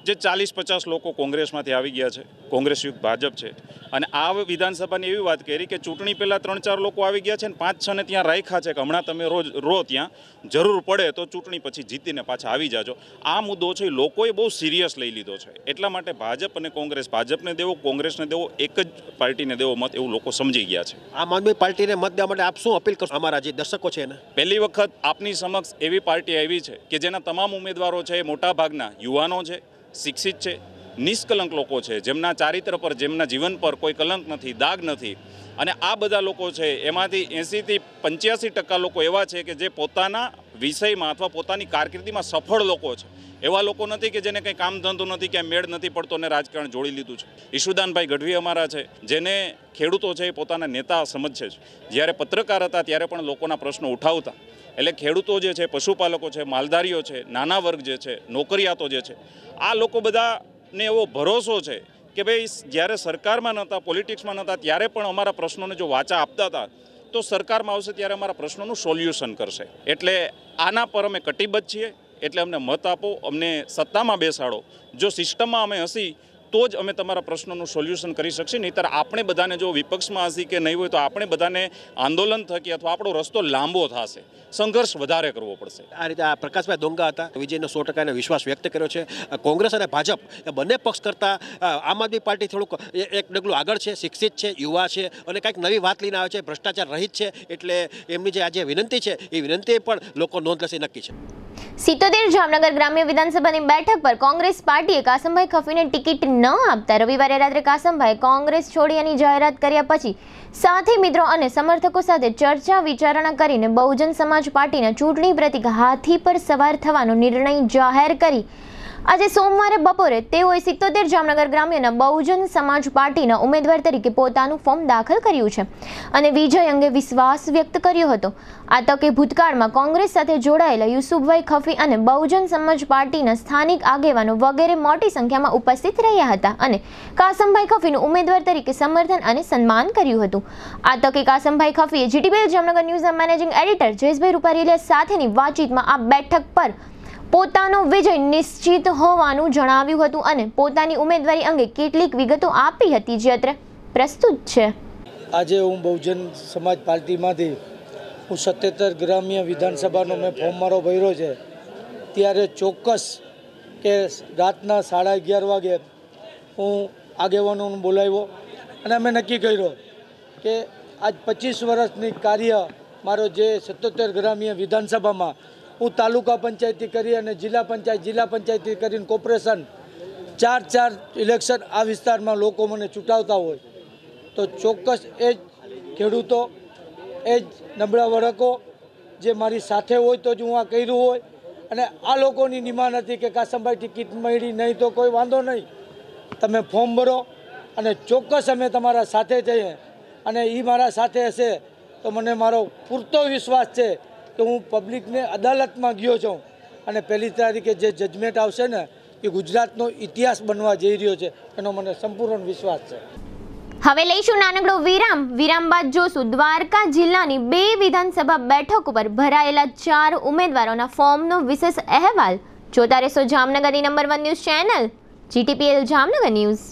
K: જે ચાલીસ પચાસ લોકો કોંગ્રેસમાંથી આવી ગયા છે, કોંગ્રેસયુક્ત ભાજપ છે. અને આ વિધાનસભાની એવી વાત કરી કે ચૂંટણી પહેલાં ત્રણ ચાર લોકો આવી ગયા છે ને પાંચ છ ને ત્યાં રાખ્યા છે કે હમણાં તમે રોજ રો ત્યાં જરૂર પડે તો ચૂંટણી પછી જીતીને પાછા આવી જાજો. આ મુદ્દો છે લોકોએ બહુ સિરિયસ લઈ લીધો છે. એટલા માટે ભાજપ અને કોંગ્રેસ, ભાજપને દેવો કોંગ્રેસને દેવો એક જ પાર્ટીને દેવો મત એવું લોકો સમજી ગયા છે.
C: આમ આદમી પાર્ટીને મત દેવા માટે આપ શું અપીલ કરશો અમારા જે દર્શકો છે એને?
K: પહેલી વખત આપની સમક્ષ એવી પાર્ટી આવી છે કે જેના તમામ ઉમેદવારો છે એ મોટાભાગના યુવાનો છે, શિક્ષિત છે, નિષ્કલંક લોકો છે, જેમના ચારિત્ર પર, જેમના જીવન પર કોઈ કલંક નથી, દાગ નથી. અને આ બધા લોકો છે એમાંથી એંસીથી પંચ્યાસી ટકા લોકો એવા છે કે જે પોતાના વિષયમાં અથવા પોતાની કારકિર્દીમાં સફળ લોકો છે. એવા લોકો નથી કે જેને કંઈ કામ ધંધો નથી, ક્યાંય મેળ નથી પડતો અને રાજકારણ જોડી લીધું છે. ઈશુદાનભાઈ ગઢવી અમારા છે, જેને ખેડૂતો છે એ પોતાના નેતા સમજે છે. જ્યારે પત્રકાર હતા ત્યારે પણ લોકોના પ્રશ્નો ઉઠાવતા. એટલે ખેડૂતો જે છે, પશુપાલકો છે, માલધારીઓ છે, નાના વર્ગ જે છે, નોકરિયાતો જે છે, આ લોકો બધાને એવો ભરોસો છે કે ભાઈ જ્યારે સરકારમાં નહોતા, પોલિટિક્સમાં નહોતા ત્યારે પણ અમારા પ્રશ્નોને જો વાચા આપતા હતા તો સરકારમાં આવશે ત્યારે અમારા પ્રશ્નોનું સોલ્યુશન કરશે. એટલે આના પર અમે કટિબદ્ધ છીએ. એટલે અમને મત આપો, અમને સત્તામાં બેસાડો. જો સિસ્ટમમાં અમે હસી તો જ અમે તમારા પ્રશ્નોનું સોલ્યુશન કરી શકશે. નહીંતર આપણે બધાને જો વિપક્ષમાં હસી કે નહીં હોય તો આપણે બધાને આંદોલન થકી અથવા આપણો રસ્તો લાંબો થશે, સંઘર્ષ વધારે કરવો પડશે.
C: આ રીતે આ પ્રકાશભાઈ દોંગા હતા. વિજયનો સો ટકા એને વિશ્વાસ વ્યક્ત કર્યો છે. કોંગ્રેસ અને ભાજપ એ બંને પક્ષ કરતાં આમ આદમી પાર્ટી થોડુંક એક ડગલું આગળ છે, શિક્ષિત છે, યુવા છે અને કંઈક નવી વાત લઈને આવે છે, ભ્રષ્ટાચાર રહિત છે. એટલે એમની જે આજે વિનંતી છે એ વિનંતી પણ લોકો નોંધ લેશે નક્કી છે.
A: સિત્તોતેર જામનગર ગ્રામ્ય વિધાનસભાની બેઠક પર કોંગ્રેસ પાર્ટીએ કાસમભાઈ ખફીને ટિકિટ ન આપતા રવિવારે રાત્રે કાસમભાઈ કોંગ્રેસ છોડ્યાની જાહેરાત કર્યા પછી સાથી મિત્રો અને સમર્થકો સાથે ચર્ચા વિચારણા કરીને બહુજન સમાજ પાર્ટીના ચૂંટણી પ્રતીક હાથી પર સવાર થવાનો નિર્ણય જાહેર કરી આજે સોમવારે બપોરે તેઓએ સિત્તોતેર જામનગર ગ્રામ્યના બહુજન સમાજ પાર્ટીના ઉમેદવાર તરીકે પોતાનું ફોર્મ દાખલ કર્યું છે અને વિજય અંગે વિશ્વાસ વ્યક્ત કર્યો હતો. આ તકે ભૂતકાળમાં કોંગ્રેસ સાથે જોડાયેલા યુસુફભાઈ ખફી અને બહુજન સમાજ પાર્ટીના સ્થાનિક આગેવાનો વગેરે મોટી સંખ્યામાં ઉપસ્થિત રહ્યા હતા અને કાસમભાઈ ખફીનું ઉમેદવાર તરીકે સમર્થન અને સન્માન કર્યું હતું. આ તકે કાસમભાઈ ખફીએ જીટીપીએલ જામનગર ન્યૂઝના મેનેજિંગ એડિટર જયેશભાઈ રૂપારેલિયા સાથેની વાતચીતમાં આ બેઠક પર પોતાનો વિજય નિશ્ચિત હોવાનું જણાવ્યું હતું અને પોતાની ઉમેદવારી અંગે કેટલીક વિગતો આપી હતી, જે અત્રે પ્રસ્તુત છે.
L: આજે હું બહુજન સમાજ પાર્ટીમાંથી હું સત્તોતેર ગ્રામ્ય વિધાનસભાનો મેં ફોર્મ મારો ભર્યો છે. ત્યારે ચોક્કસ કે રાતના સાડા અગિયાર વાગે હું આગેવાનોને બોલાવ્યો અને અમે નક્કી કર્યો કે આજ પચીસ વર્ષની કાર્ય મારો જે સત્તોતેર ગ્રામ્ય વિધાનસભામાં હું તાલુકા પંચાયતી કરી અને જિલ્લા પંચાયત જિલ્લા પંચાયતી કરીને કોર્પોરેશન ચાર ચાર ઇલેક્શન આ વિસ્તારમાં લોકો મને ચૂંટાવતા હોય તો ચોક્કસ એ જ ખેડૂતો, એ જ નબળા વર્ગો જે મારી સાથે હોય તો જ હું આ કર્યું હોય. અને આ લોકોની નિમાન હતી કે કાસમભાઈ ટિકિટ મળી નહીં તો કોઈ વાંધો નહીં, તમે ફોર્મ ભરો અને ચોક્કસ અમે તમારા સાથે જઈએ. અને એ મારા સાથે હશે તો મને મારો પૂરતો વિશ્વાસ છે કે હું પબ્લિકને અદાલતમાં ગયો છું અને પહેલી તારીખે જે જજમેન્ટ આવશે ને એ ગુજરાતનો ઇતિહાસ બનવા જઈ રહ્યો છે એનો મને સંપૂર્ણ વિશ્વાસ છે.
A: હવે લઈશું નાનકડો વિરામ. વિરામ બાદ જોશું દ્વારકા જિલ્લાની બે વિધાનસભા બેઠક ઉપર ભરાયેલા ચાર ઉમેદવારોના ફોર્મનો વિશેષ અહેવાલ. જોતા રહેશો જામનગરની number one news channel GTPL Jamnagar news.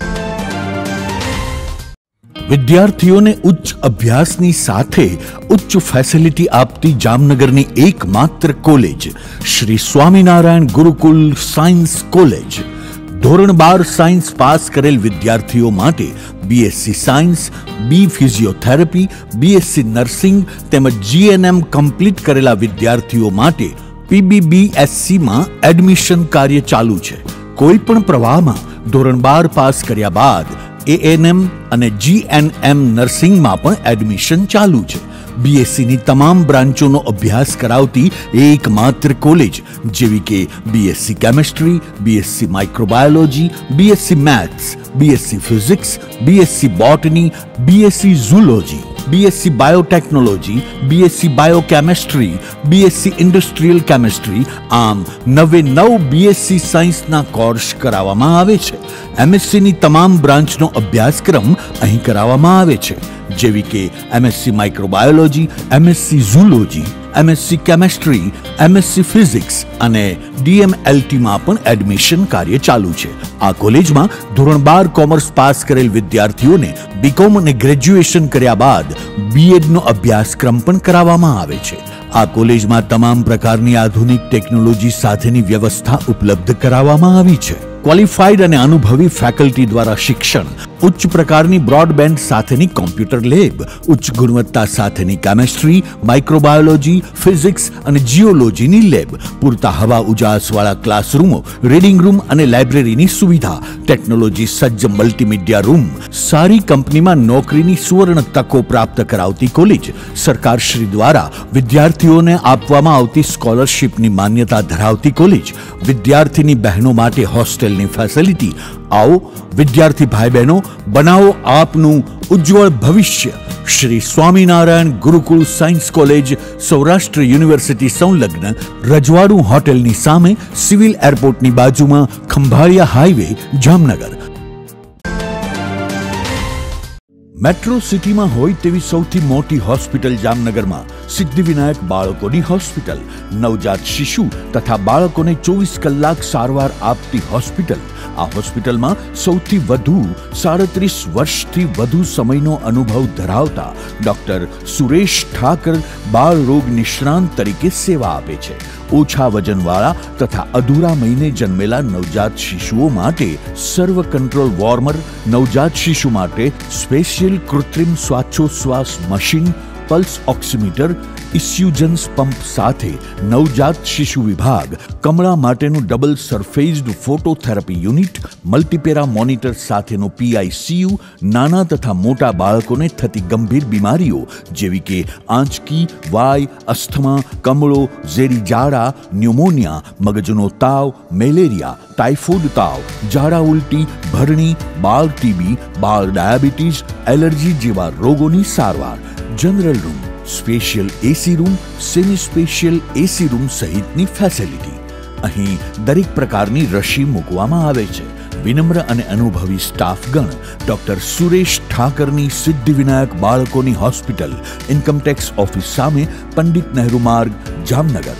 M: વિદ્યાર્થીઓને ઉચ્ચ અભ્યાસની સાથે ઉચ્ચ ફેસિલિટી આપતી જામનગરની એકમાત્ર college Shri Swaminarayan Gurukul science college. ધોરણ બાર સાયન્સ પાસ કરેલ વિદ્યાર્થીઓ માટે BSc science, B physiotherapy, BSc nursing તેમજ જીએનએમ કમ્પ્લીટ કરેલા વિદ્યાર્થીઓ માટે પીબીબીએસસીમાં એડમિશન કાર્ય ચાલુ છે. કોઈ પણ પ્રવાહમાં ધોરણ બાર પાસ કર્યા બાદ એએનએમ અને જીએનએમ નર્સિંગમાં પણ એડમિશન ચાલુ છે. બીએસસીની તમામ બ્રાન્ચોનો અભ્યાસ કરાવતી એકમાત્ર કોલેજ જેવી કે BSc chemistry, BSc microbiology, BSc maths, BSc physics, BSc botany, BSc zoology, BSc biotechnology, BSc biochemistry, BSc industrial chemistry, આમ નવે નવ બીએસસી સાયન્સના કોર્સ કરાવવામાં આવે છે. એમએસસીની તમામ બ્રાન્ચનો અભ્યાસક્રમ અહીં કરાવવામાં આવે છે જેવી કે MSc microbiology, MSc zoology, MSc chemistry, MSc physics અને ડીએમએલટીમાં પણ એડમિશન કાર્ય ચાલુ છે. આ કોલેજમાં ધોરણ બાર કોમર્સ પાસ કરેલ વિદ્યાર્થીઓને બીકોમ અને ગ્રેજ્યુએશન કર્યા બાદ બીએડનો અભ્યાસક્રમ પણ કરાવવામાં આવે છે. આ કોલેજમાં તમામ પ્રકારની આધુનિક ટેકનોલોજી સાથેની વ્યવસ્થા ઉપલબ્ધ કરાવવામાં આવી છે. ક્વોલિફાઈડ અને અનુભવી ફેકલ્ટી દ્વારા શિક્ષણ, ઉચ્ચ પ્રકારની બ્રોડબેન્ડ સાથેની કોમ્પ્યુટર લેબ, ઉચ્ચ ગુણવત્તા સાથેની કેમેસ્ટ્રી, માઇક્રોબાયોલોજી, ફિઝિક્સ અને જીઓલોજીની લેબ, પૂરતા હવા ઉજાસવાળા ક્લાસરૂમો, રીડિંગ રૂમ અને લાઇબ્રેરીની સુવિધા, ટેકનોલોજી સજ્જ મલ્ટીમીડિયા રૂમ, સારી કંપનીમાં નોકરીની સુવર્ણ તકો પ્રાપ્ત કરાવતી કોલેજ, સરકારશ્રી દ્વારા વિદ્યાર્થીઓને આપવામાં આવતી સ્કોલરશીપની માન્યતા ધરાવતી કોલેજ, વિદ્યાર્થીની બહેનો માટે હોસ્ટેલની ફેસિલિટી. आओ विद्यार्थी भाई बहनों, बनाओ आपનું उज्जवल भविष्य. Shri Swaminarayan Gurukul science college, Saurashtra university संलग्न रजवाड़ू होटेलनी सामे, सिविल एरपोर्टनी बाजूमां, Khambhalia highway, Jamnagar. Metro city में होय तेवी सौथी मोटी होस्पिटल जामनगर में सिद्धिविनायक बाळकोनी होस्पिटल, नवजात शिशु तथा बाळकोने चौबीस कलाक सारवार आपती होस्पिटल. आ होस्पिटल में सौथी वधु साड़ीस वर्षथी वधु समयनो अनुभव धरावता डॉक्टर सुरेश ठाकर बाळ रोग निष्णांत तरीके सेवा आपे छे. ओछा वजनवाळा तथा अधूरा महीने जन्मेला नवजात शिशुओ माटे सर्व कंट्रोल वॉर्मर, नवजात शिशु माटे स्पेशियल कृत्रिम श्वासोच्छ्वास मशीन, पल्स ऑक्सीमीटर, इस्यूजन्स पंप साथे नवजात शिशु विभाग, कमळा माटेनु double surfaced phototherapy unit, multipara monitor साथेनो पीआईसीयू, नाना तथा मोटा बाळकोने थती गंभीर बीमारीओ जेवी के आंचकी, वाय, अस्थमा, कमळो, ઝેરી ઝાડા, ન્યુમોનિયા, મગજનો તાવ, મેલેરિયા, ટાઇફોઇડ તાવ, ઝાડા ઉલટી, ભરણી, બાળ ટીબી, બાળ ડાયાબિટીસ, એલર્જી જેવા રોગોની સારવાર. General room, special AC room, semi special AC room सहितनी फेसिलिटी. અહીં દરેક પ્રકારની રસી મૂકવામાં આવે છે. વિનમ્ર અને અનુભવી સ્ટાફગણ ડોક્ટર સુરેશ ઠાકરની સિદ્ધિવિનાયક બાળકોની હોસ્પિટલ, ઇન્કમટેક્સ ઓફિસ સામે, પંડિત નહેરુ માર્ગ, જામનગર.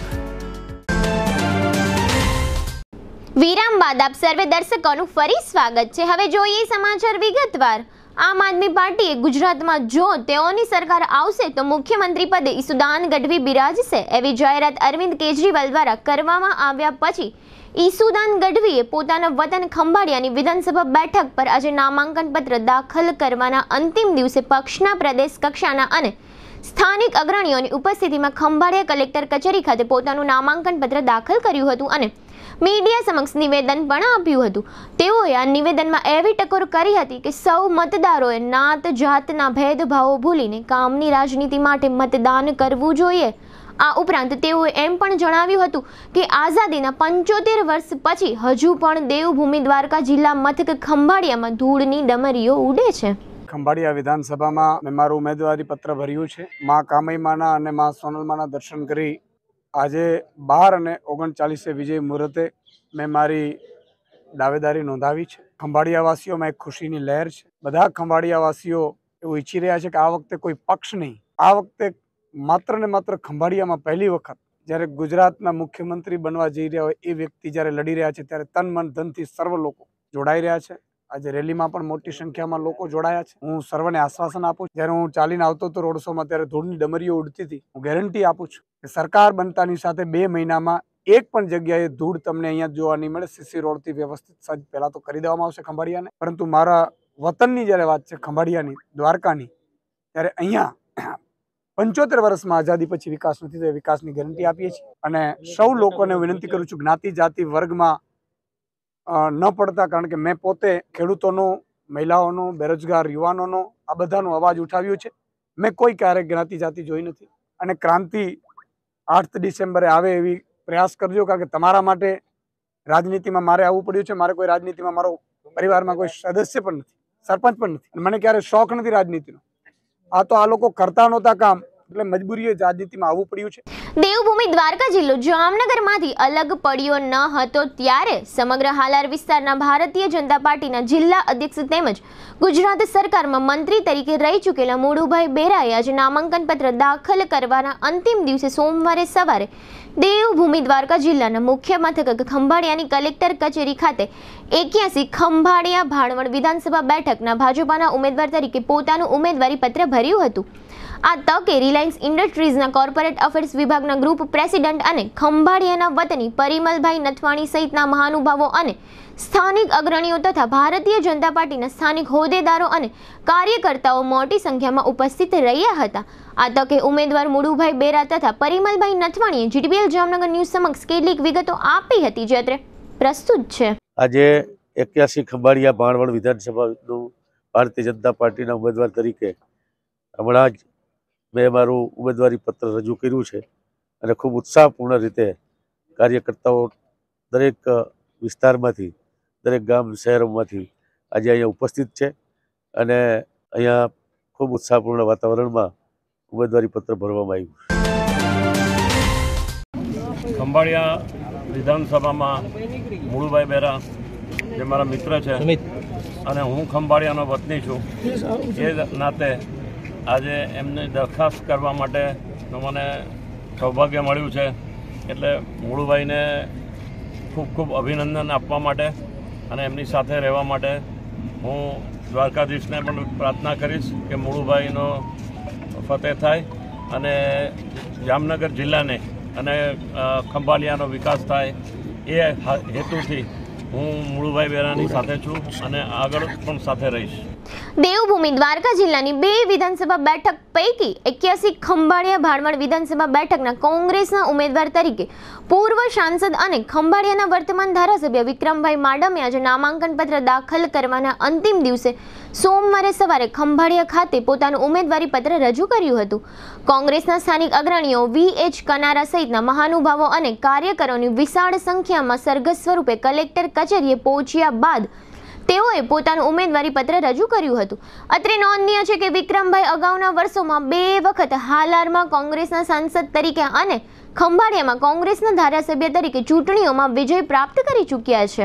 A: વિરામ બાદ આપ સર્વે દર્શકોનું ફરી સ્વાગત છે. હવે જોઈએ સમાચાર વિગતવાર. આમ આદમી પાર્ટીએ ગુજરાતમાં જો તેઓની સરકાર આવશે તો મુખ્યમંત્રી પદે ઈસુદાન ગઢવી બિરાજશે એવી જાહેરાત અરવિંદ કેજરીવાલ દ્વારા કરવામાં આવ્યા પછી ઈસુદાન ગઢવીએ પોતાના વતન ખંભાળિયાની વિધાનસભા બેઠક પર આજે નામાંકન પત્ર દાખલ કરવાના અંતિમ દિવસે પક્ષના પ્રદેશ કક્ષાના અને સ્થાનિક અગ્રણીઓની ઉપસ્થિતિમાં ખંભાળિયા કલેક્ટર કચેરી ખાતે પોતાનું નામાંકન પત્ર દાખલ કર્યું હતું અને મીડિયા સમક્ષ નિવેદન પણ આપ્યું હતું. તેઓએ આ નિવેદનમાં એવી ટકોર કરી હતી કે સૌ મતદારોએ નાત જાતના ભેદભાવો ભૂલીને કામની રાજનીતિ માટે મતદાન કરવું જોઈએ. આ ઉપરાંત તેઓએ એમ પણ જણાવ્યું હતું કે આઝાદીના પંચોતેર વર્ષ પછી હજુ પણ દેવભૂમિ દ્વારકા જિલ્લા મથક ખંભાળિયામાં ધૂળની ડમરીઓ ઉડે છે.
N: ખંભાળિયા વિધાનસભામાં મેં મારું ઉમેદવારી પત્ર ભર્યું છે. મા કામયમાના અને મા સોનલમાના દર્શન કરી આજે બાર અને ઓગણચાલીસે વિજય મુહૂર્તે મેં મારી દાવેદારી નોંધાવી છે. ખંભાળિયાવાસીઓમાં એક ખુશીની લહેર છે. બધા ખંભાળિયાવાસીઓ એવું ઈચ્છી રહ્યા છે કે આ વખતે કોઈ પક્ષ નહીં, આ વખતે માત્ર ને માત્ર ખંભાળિયામાં પહેલી વખત જ્યારે ગુજરાતના મુખ્યમંત્રી બનવા જઈ રહ્યા હોય એ વ્યક્તિ જ્યારે લડી રહ્યા છે ત્યારે તન મન ધનથી સર્વ લોકો જોડાઈ રહ્યા છે. આજે રેલીમાં પણ મોટી સંખ્યામાં લોકો જોડાયા છે. હું સર્વને આશ્વાસન આપું છું, જ્યારે હું ચાલીને આવતો હતો રોડ શોમાં ત્યારે ધૂળની ડમરીઓ ઉડતી હતી. હું ગેરંટી આપું છું કે સરકાર બનતાની સાથે બે મહિનામાં એક પણ જગ્યાએ ધૂળ તમને અહીંયા જોવા નહીં મળે. સીસી રોડથી વ્યવસ્થિત સજ્જ પહેલા તો કરી દેવામાં આવશે ખંભાળિયાને. પરંતુ મારા વતનની જ્યારે વાત છે ખંભાળિયાની, દ્વારકાની, ત્યારે અહીંયા પંચોતેર વર્ષમાં આઝાદી પછી વિકાસ નથી થયો. વિકાસની ગેરંટી આપીએ છીએ અને સૌ લોકોને વિનંતી કરું છું જ્ઞાતિ જાતિ વર્ગમાં ન પડતા, કારણ કે મેં પોતે ખેડૂતોનો, મહિલાઓનો, બેરોજગાર યુવાનોનો આ બધાનો અવાજ ઉઠાવ્યો છે. મેં કોઈ ક્યારેક જ્ઞાતિ જાતિ જોઈ નથી. અને ક્રાંતિ આઠ ડિસેમ્બરે આવે એવી પ્રયાસ કરજો, કારણ કે તમારા માટે રાજનીતિમાં મારે આવવું પડ્યું છે. મારે કોઈ રાજનીતિમાં, મારો પરિવારમાં કોઈ સદસ્ય પણ નથી, સરપંચ પણ નથી, મને ક્યારે શોખ નથી રાજનીતિનો. આ તો આ લોકો કરતા નહોતા કામ, એટલે મજબૂરીએ રાજનીતિમાં આવવું પડ્યું છે.
A: દેવભૂમિ દ્વારકા જિલ્લો જામનગરમાંથી અલગ પડ્યો ન હતો ત્યારે સમગ્ર હાલાર વિસ્તારના ભારતીય જનતા પાર્ટીના જિલ્લા અધ્યક્ષ તેમજ ગુજરાત સરકારમાં મંત્રી તરીકે રહી ચૂકેલા મુળુભાઈ બેરાએ આજે નામાંકન પત્ર દાખલ કરવાના અંતિમ દિવસે સોમવારે સવારે દેવભૂમિ દ્વારકા જિલ્લાના મુખ્ય મથક ખંભાળિયાની કલેક્ટર કચેરી ખાતે એક્યાસી ખંભાળિયા ભાણવડ વિધાનસભા બેઠકના ભાજપાના ઉમેદવાર તરીકે પોતાનું ઉમેદવારી પત્ર ભર્યું હતું. આ તકે રિલાયન્સ ઇન્ડસ્ટ્રીઝના કોર્પોરેટ અફેર્સ વિભાગના ગ્રુપ પ્રેસિડેન્ટ અને ખંભાળિયાના વતની પરિમલભાઈ નથવાણી સહિતના મહાનુભાવો અને સ્થાનિક અગ્રણીઓ તથા ભારતીય જનતા પાર્ટીના સ્થાનિક હોદ્દેદારો અને કાર્યકર્તાઓ મોટી સંખ્યામાં ઉપસ્થિત રહ્યા હતા. આ તકે ઉમેદવાર મુળુભાઈ બેરા તથા પરિમલભાઈ નથવાણીએ જીટીપીએલ જામનગર ન્યૂઝ સમક્ષ કેટલીક વિગતો આપી હતી, જે અત્રે પ્રસ્તુત છે.
O: આજે એક્યાસી ખંભાળિયા ભાણવડ વિધાનસભાનું ભારતીય જનતા પાર્ટીના ઉમેદવાર તરીકે હમણાં જ મેં મારું ઉમેદવારી પત્ર રજૂ કર્યું છે અને ખૂબ ઉત્સાહપૂર્ણ રીતે કાર્યકર્તાઓ દરેક વિસ્તારમાંથી, દરેક ગામ શહેરોમાંથી આજે અહીંયા ઉપસ્થિત છે અને અહીંયા ખૂબ ઉત્સાહપૂર્ણ વાતાવરણમાં ઉમેદવારી પત્ર ભરવામાં આવ્યું.
B: ખંભાળિયા વિધાનસભામાં મુળુભાઈ બેરા જે મારા મિત્ર છે અને હું ખંભાળિયાનો વતની છું, એ નાતે આજે એમને દરખાસ્ત કરવા માટે મને સૌભાગ્ય મળ્યું છે. એટલે મુળુભાઈને ખૂબ ખૂબ અભિનંદન આપવા માટે અને એમની સાથે રહેવા માટે હું દ્વારકાધીશને પણ પ્રાર્થના કરીશ કે મુળુભાઈનો ફતેહ થાય અને જામનગર જિલ્લાને અને ખંભાળિયાનો વિકાસ થાય એ હેતુથી હું મુળુભાઈ બેરાની સાથે છું અને આગળ પણ સાથે રહીશ.
A: દેવભૂમિ દ્વારકા જિલ્લાની બે વિધાનસભા બેઠક પૈકી એક્યાસી ખંભાળિયા ભાણવડ વિધાનસભા બેઠકના કોંગ્રેસના ઉમેદવાર તરીકે પૂર્વ સાંસદ અને ખંભાળિયાના વર્તમાન ધારાસભ્ય વિક્રમભાઈ માડમે આજે નામાંકન પત્ર દાખલ કરવાના અંતિમ દિવસે સોમવારે સવારે ખંભાળિયા ખાતે પોતાનું ઉમેદવારી પત્ર રજૂ કર્યું હતું. કોંગ્રેસના સ્થાનિક અગ્રણીઓ વી એચ કનારા સહિતના મહાનુભાવો અને કાર્યકરોની વિશાળ સંખ્યામાં સરઘસ સ્વરૂપે કલેક્ટર કચેરીએ પહોંચ્યા બાદ તેઓએ પોતાનું ઉમેદવારી પત્ર રજૂ કર્યું હતું. અત્રે નોંધનીય છે કે વિક્રમભાઈ અગાઉના વર્ષોમાં બે વખત હાલારમાં કોંગ્રેસના સાંસદ તરીકે અને ખંભાળિયામાં કોંગ્રેસના ધારાસભ્ય તરીકે ચૂંટણીઓમાં વિજય પ્રાપ્ત કરી ચૂક્યા છે.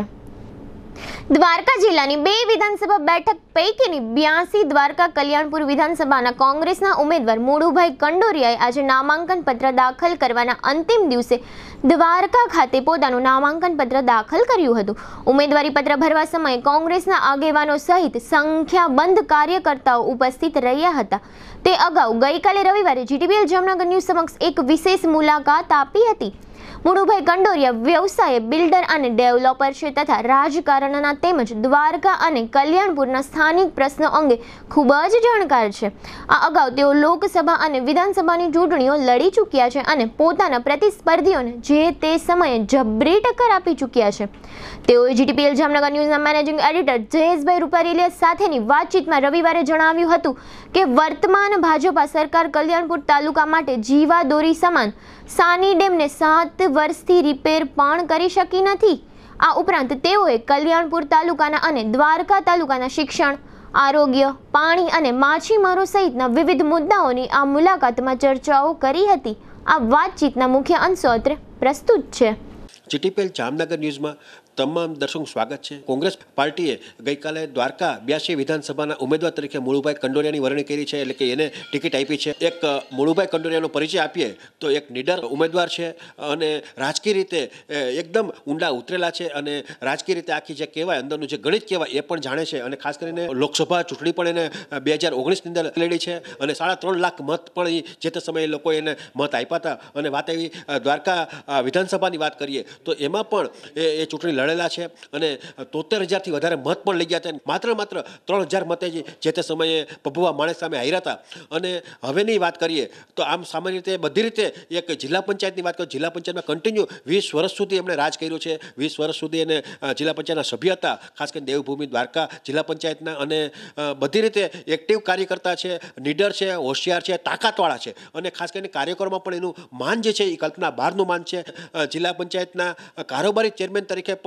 A: દ્વારકા જિલ્લાની બે વિધાનસભા બેઠક પૈકીની બ્યાસી દ્વારકા કલ્યાણપુર વિધાનસભાના કોંગ્રેસના ઉમેદવાર મુળુભાઈ કંડોરિયાએ આજે નામાંકન પત્ર દાખલ કરવાના અંતિમ દિવસે દ્વારકા ખાતે પોતાનું નામાંકન પત્ર દાખલ કર્યું હતું. ઉમેદવારી પત્ર ભરવા સમયે કોંગ્રેસના આગેવાનો સહિત સંખ્યાબંધ કાર્યકર્તાઓ ઉપસ્થિત રહ્યા હતા. તે અગાઉ ગઈકાલે રવિવારે જીટીપીએલ જામનગર ન્યૂઝ સમક્ષ એક વિશેષ મુલાકાત આપી હતી. મુળુભાઈ કંડોરિયા વ્યવસાય બિલ્ડર અને ડેવલપર છે તથા રાજકારણના તેમજ દ્વારકા અને કલ્યાણપુરના સ્થાનિક પ્રશ્નો અંગે ખૂબ જ જાણકાર છે. આ અગાઉ તેઓ લોકસભા અને વિધાનસભાની ચૂંટણીઓ લડી ચૂક્યા છે અને પોતાના પ્રતિસ્પર્ધીઓને જે તે સમયે જબરી ટક્કર આપી ચૂક્યા છે. તેઓએ જીટીપીએલ જામનગર ન્યૂઝના મેનેજિંગ એડિટર જયેશભાઈ રૂપારેલિયા સાથેની વાતચીતમાં રવિવારે જણાવ્યું હતું કે વર્તમાન ભાજપા સરકાર કલ્યાણપુર તાલુકા માટે જીવાદોરી સમાન સાની ડેમને સાત વર્ષથી રિપેર પણ કરી શકી નથી. આ ઉપરાંત તેઓએ કલ્યાણપુર તાલુકાના અને દ્વારકા તાલુકાના શિક્ષણ, આરોગ્ય, પાણી અને માછીમારો સહિતના વિવિધ મુદ્દાઓની આ મુલાકાતમાં ચર્ચાઓ કરી હતી. આ વાતચીતના મુખ્ય અંશો અત્રે પ્રસ્તુત છે.
C: જીટીપીએલ જામનગર ન્યૂઝમાં તમામ દર્શકોનું સ્વાગત છે. કોંગ્રેસ પાર્ટીએ ગઈકાલે દ્વારકા બ્યાસી વિધાનસભાના ઉમેદવાર તરીકે મુળુભાઈ કંડોરિયાની વરણી કરી છે, એટલે કે એને ટિકિટ આપી છે. એક મુળુભાઈ કંડોરિયાનો પરિચય આપીએ તો એક નીડર ઉમેદવાર છે અને રાજકીય રીતે એકદમ ઊંડા ઉતરેલા છે અને રાજકીય રીતે આખી જે કહેવાય અંદરનું જે ગણિત કહેવાય એ પણ જાણે છે અને ખાસ કરીને લોકસભા ચૂંટણી પણ એને બે હજાર ઓગણીસની અંદર લડી છે અને સાડા ત્રણ લાખ મત પણ જે તે સમયે લોકોએ એને મત આપ્યા હતા. અને વાત એવી દ્વારકા વિધાનસભાની વાત કરીએ તો એમાં પણ એ ચૂંટણી લડેલા છે અને તોતેર હજારથી વધારે મત પણ લઈ ગયા હતા. માત્ર માત્ર ત્રણ હજાર મતે જે તે સમયે પભુવા માણસ સામે હાર્યા હતા. અને હવેની વાત કરીએ તો આમ સામાન્ય રીતે બધી રીતે એક જિલ્લા પંચાયતની વાત કરીએ, જિલ્લા પંચાયતમાં કન્ટિન્યુ વીસ વર્ષ સુધી એમણે રાજ કર્યું છે. વીસ વર્ષ સુધી એને જિલ્લા પંચાયતના સભ્ય હતા, ખાસ કરીને દેવભૂમિ દ્વારકા જિલ્લા પંચાયતના, અને બધી રીતે એક્ટિવ કાર્યકર્તા છે, નીડર છે, હોશિયાર છે, તાકાતવાળા છે અને ખાસ કરીને કાર્યકરોમાં પણ એનું માન જે છે એ કલ્પના બહારનું માન છે. જિલ્લા પંચાયતના કારોબારી ચેરમેન તરીકે પણ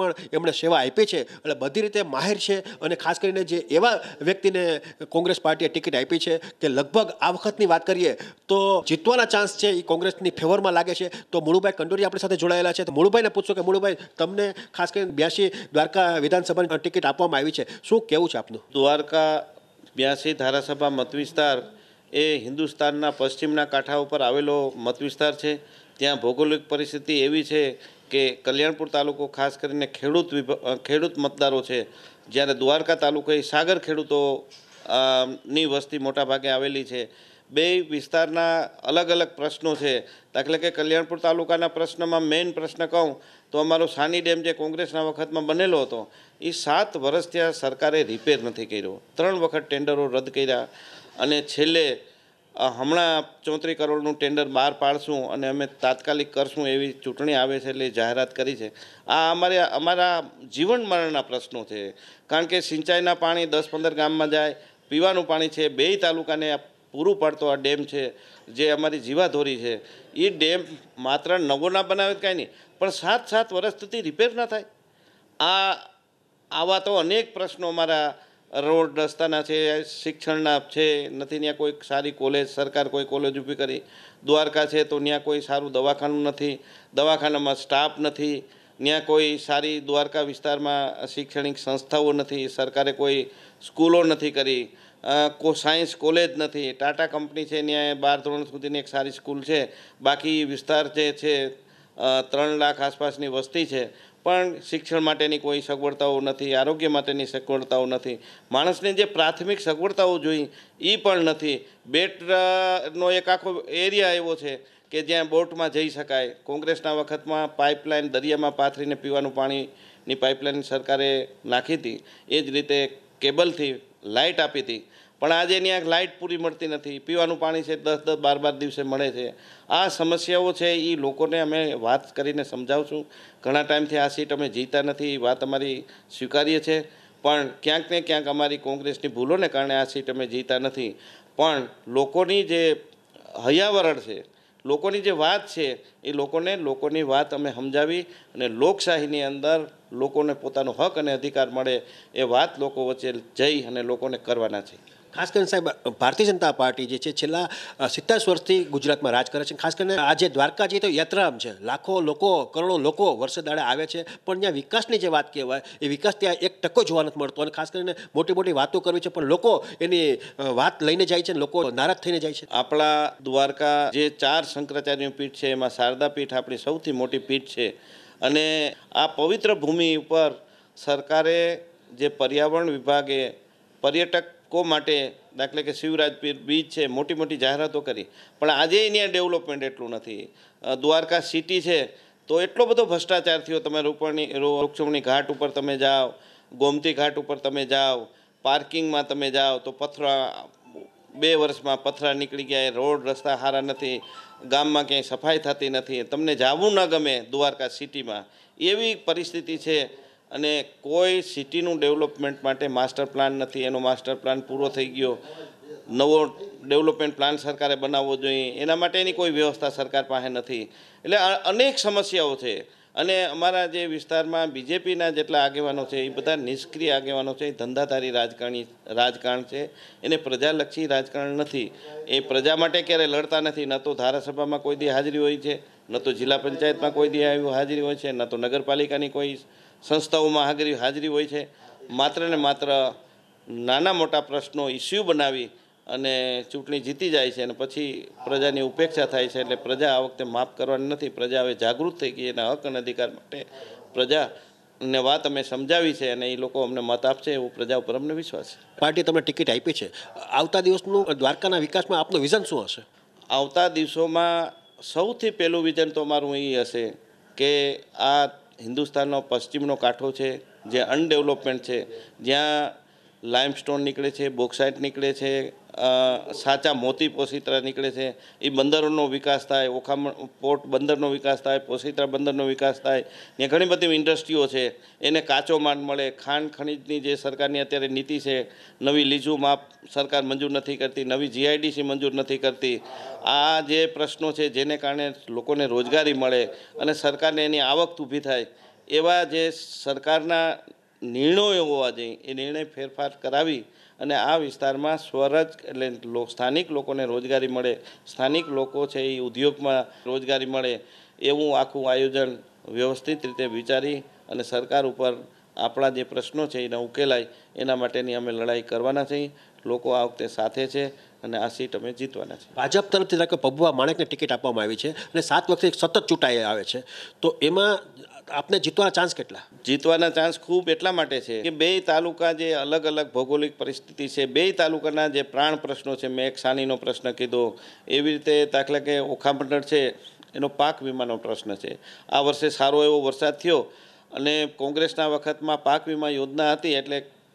C: પણ એમણે સેવા આપી છે, એટલે બધી રીતે માહિર છે. અને ખાસ કરીને જે એવા વ્યક્તિને કોંગ્રેસ પાર્ટીએ ટિકિટ આપી છે કે લગભગ આ વખતની વાત કરીએ તો જીતવાના ચાન્સ છે એ કોંગ્રેસની ફેવરમાં લાગે છે. તો મુળુભાઈ કંડોરી આપણી સાથે જોડાયેલા છે. તો મુળુભાઈને પૂછો કે મુળુભાઈ, તમને ખાસ કરીને બ્યાસી દ્વારકા વિધાનસભાની ટિકિટ આપવામાં આવી છે, શું કેવું છે આપનું?
P: દ્વારકા બ્યાસી ધારાસભા મત વિસ્તાર એ હિન્દુસ્તાનના પશ્ચિમના કાંઠા ઉપર આવેલો મત વિસ્તાર છે. ત્યાં ભૌગોલિક પરિસ્થિતિ એવી છે કે કલ્યાણપુર તાલુકો ખાસ કરીને ખેડૂત ખેડૂત મતદારો છે, જ્યારે દ્વારકા તાલુકો એ સાગર ખેડૂતો ની વસ્તી મોટાભાગે આવેલી છે. બે વિસ્તારના અલગ અલગ પ્રશ્નો છે. દાખલા કે કલ્યાણપુર તાલુકાના પ્રશ્નમાં મેઇન પ્રશ્ન કહું તો અમારો સાની ડેમ જે કોંગ્રેસના વખતમાં બનેલો હતો એ સાત વર્ષ ત્યાં સરકારે રિપેર નથી કર્યો. ત્રણ વખત ટેન્ડરો રદ કર્યા અને છેલ્લે હમણાં ચોત્રીસ કરોડનું ટેન્ડર બહાર પાડશું અને અમે તાત્કાલિક કરશું એવી ચૂંટણી આવે છે એટલે જાહેરાત કરી છે. આ અમારે અમારા જીવન મરણના પ્રશ્નો છે, કારણ કે સિંચાઈના પાણી દસ પંદર ગામમાં જાય, પીવાનું પાણી છે બેય તાલુકાને પૂરું પાડતો આ ડેમ છે જે અમારી જીવાધોરી છે. એ ડેમ માત્ર નવો ના બનાવે કાંઈ નહીં, પણ સાત સાત વર્ષ સુધી રિપેર ના થાય. આ આવા તો અનેક પ્રશ્નો અમારા રોડ રસ્તાના છે, શિક્ષણના છે, નથી ત્યાં કોઈ સારી કોલેજ, સરકાર કોઈ કોલેજ ઊભી કરી. દ્વારકા છે તો ત્યાં કોઈ સારું દવાખાનું નથી, દવાખાનામાં સ્ટાફ નથી. ત્યાં કોઈ સારી દ્વારકા વિસ્તારમાં શૈક્ષણિક સંસ્થાઓ નથી, સરકારે કોઈ સ્કૂલો નથી કરી, કોઈ સાયન્સ કોલેજ નથી. ટાટા કંપની છે ત્યાં બાર ધોરણ સુધીની એક સારી સ્કૂલ છે. બાકી વિસ્તાર જે છે ત્રણ લાખ આસપાસની વસ્તી છે, પણ શિક્ષણ માટેની કોઈ સગવડતાઓ નથી, આરોગ્ય માટેની સગવડતાઓ નથી. માણસને જે પ્રાથમિક સગવડતાઓ જોઈ એ પણ નથી. બેટનો એક આખો એરિયા એવો છે કે જ્યાં બોટમાં જઈ શકાય. કોંગ્રેસના વખતમાં પાઇપલાઇન દરિયામાં પાથરીને પીવાનું પાણીની પાઇપલાઇન સરકારે નાખી હતી, એ જ રીતે કેબલથી લાઇટ આપી હતી. પણ આજે ત્યાં લાઇટ પૂરી મળતી નથી, પીવાનું પાણી છે દસ દસ બાર બાર દિવસે મળે છે. આ સમસ્યાઓ છે એ લોકોને અમે વાત કરીને સમજાવશું. ઘણા ટાઈમથી આ સીટ અમે જીતા નથી, એ વાત અમારી સ્વીકારીએ છીએ, પણ ક્યાંક ને ક્યાંક અમારી કોંગ્રેસની ભૂલોને કારણે આ સીટ અમે જીતા નથી. પણ લોકોની જે હૈયાવરણ છે, લોકોની જે વાત છે એ લોકોને લોકોની વાત અમે સમજાવી અને લોકશાહીની અંદર લોકોને પોતાનો હક અને અધિકાર મળે એ વાત લોકો વચ્ચે જઈ અને લોકોને કરવાના છે.
C: ખાસ કરીને સાહેબ, ભારતીય જનતા પાર્ટી જે છે છેલ્લા સિત્તેર વર્ષથી ગુજરાતમાં રાજ કરે છે. ખાસ કરીને આજે દ્વારકા જે તો યાત્રાધામ છે, લાખો લોકો કરોડો લોકો વર્ષે દાડે આવે છે, પણ ત્યાં વિકાસની જે વાત કહેવાય એ વિકાસ ત્યાં એક ટકો જોવા નથી મળતો. અને ખાસ કરીને મોટી મોટી વાતો કરવી છે, પણ લોકો એની વાત લઈને જાય છે, લોકો નારાજ થઈને જાય છે.
P: આપણા દ્વારકા જે ચાર શંકરાચાર્યની પીઠ છે એમાં શારદા પીઠ આપણી સૌથી મોટી પીઠ છે. અને આ પવિત્ર ભૂમિ ઉપર સરકારે જે પર્યાવરણ વિભાગે પર્યટકો માટે દાખલે કે શિવરાજપીર બીચ છે, મોટી મોટી જાહેરાતો કરી, પણ આજે અહીંયા ડેવલપમેન્ટ એટલું નથી. દ્વારકા સિટી છે તો એટલો બધો ભ્રષ્ટાચાર થયો. તમે રૂપણી રૂક્ષમણી ઘાટ ઉપર તમે જાઓ, ગોમતી ઘાટ ઉપર તમે જાઓ, પાર્કિંગમાં તમે જાઓ તો પથરા બે વર્ષમાં પથરા નીકળી ગયા, રોડ રસ્તા સારા નથી, ગામમાં ક્યાંય સફાઈ થતી નથી, તમને જવું ન ગમે દ્વારકા સિટીમાં, એવી પરિસ્થિતિ છે. અને કોઈ સિટીનું ડેવલપમેન્ટ માટે માસ્ટર પ્લાન નથી. એનો માસ્ટર પ્લાન પૂરો થઈ ગયો, નવો ડેવલપમેન્ટ પ્લાન સરકારે બનાવવો જોઈએ, એના માટેની કોઈ વ્યવસ્થા સરકાર પાસે નથી. એટલે અનેક સમસ્યાઓ છે. અને અમારા જે વિસ્તારમાં બીજેપીના જેટલા આગેવાનો છે એ બધા નિષ્ક્રિય આગેવાનો છે, ધંધાધારી રાજકારણી રાજકારણ છે, એને પ્રજાલક્ષી રાજકારણ નથી. એ પ્રજા માટે ક્યારે લડતા નથી. ન તો ધારાસભામાં કોઈ દી હાજરી હોય છે, ન તો જિલ્લા પંચાયતમાં કોઈ દી આવી હાજરી હોય છે, ન તો નગરપાલિકાની કોઈ સંસ્થાઓમાં હાજરી હાજરી હોય છે. માત્ર ને માત્ર નાના મોટા પ્રશ્નો ઇસ્યુ બનાવી અને ચૂંટણી જીતી જાય છે અને પછી પ્રજાની ઉપેક્ષા થાય છે. એટલે પ્રજા આ વખતે માફ કરવાની નથી. પ્રજા હવે જાગૃત થઈ ગઈ, એના હક અને અધિકાર માટે પ્રજાને વાત અમે સમજાવી છે અને એ લોકો અમને મત આપશે એવો પ્રજા ઉપર અમને વિશ્વાસ છે.
C: પાર્ટીએ તમને ટિકિટ આપી છે, આવતા દિવસનું દ્વારકાના વિકાસમાં આપનું વિઝન શું હશે?
P: આવતા દિવસોમાં સૌથી પહેલું વિઝન તો અમારું એ હશે કે આ હિન્દુસ્તાનનો પશ્ચિમનો કાંઠો છે જે અનડેવલપમેન્ટ છે, જ્યાં લાઇમસ્ટોન નીકળે છે, બોક્સાઇટ નીકળે છે, સાચા મોતી પોસીત્રા નીકળે છે, એ બંદરોનો વિકાસ થાય, ઓખામણ પોર્ટ બંદરનો વિકાસ થાય, પોસીત્રા બંદરનો વિકાસ થાય. ત્યાં ઘણી બધી ઇન્ડસ્ટ્રીઓ છે, એને કાચો માલ મળે. ખાંડ ખનીજની જે સરકારની અત્યારે નીતિ છે, નવી લીઝુ માપ સરકાર મંજૂર નથી કરતી, નવી જીઆઈડીસી મંજૂર નથી કરતી. આ જે પ્રશ્નો છે જેને કારણે લોકોને રોજગારી મળે અને સરકારને એની આવક ઊભી થાય, એવા જે સરકારના નિર્ણયો હોવા જોઈએ એ નિર્ણય ફેરફાર કરાવી અને આ વિસ્તારમાં સ્વરાજ એટલે સ્થાનિક લોકોને રોજગારી મળે, સ્થાનિક લોકો છે એ ઉદ્યોગમાં રોજગારી મળે એવું આખું આયોજન વ્યવસ્થિત રીતે વિચારી અને સરકાર ઉપર આપણા જે પ્રશ્નો છે એને ઉકેલાય એના માટેની અમે લડાઈ કરવાના છીએ. લોકો આ વખતે સાથે છે અને આ સીટ અમે જીતવાના છે.
C: ભાજપ તરફથી કે પબુભા માણેકને ટિકિટ આપવામાં આવી છે અને સાત વખતે સતત ચૂંટાઈ આવે છે, તો એમાં આપને જીતવાના ચાન્સ કેટલા?
P: જીતવાના ચાન્સ ખૂબ એટલા માટે છે કે બે તાલુકા જે અલગ અલગ ભૌગોલિક પરિસ્થિતિ છે, બે તાલુકાના જે પ્રાણ પ્રશ્નો છે, મેં એક સાનીનો પ્રશ્ન કીધો એવી રીતે દાખલા કે ઓખા મંડળ છે એનો પાક વીમાનો પ્રશ્ન છે. આ વર્ષે સારો એવો વરસાદ થયો અને કોંગ્રેસના વખતમાં પાક વીમા યોજના હતી એટલે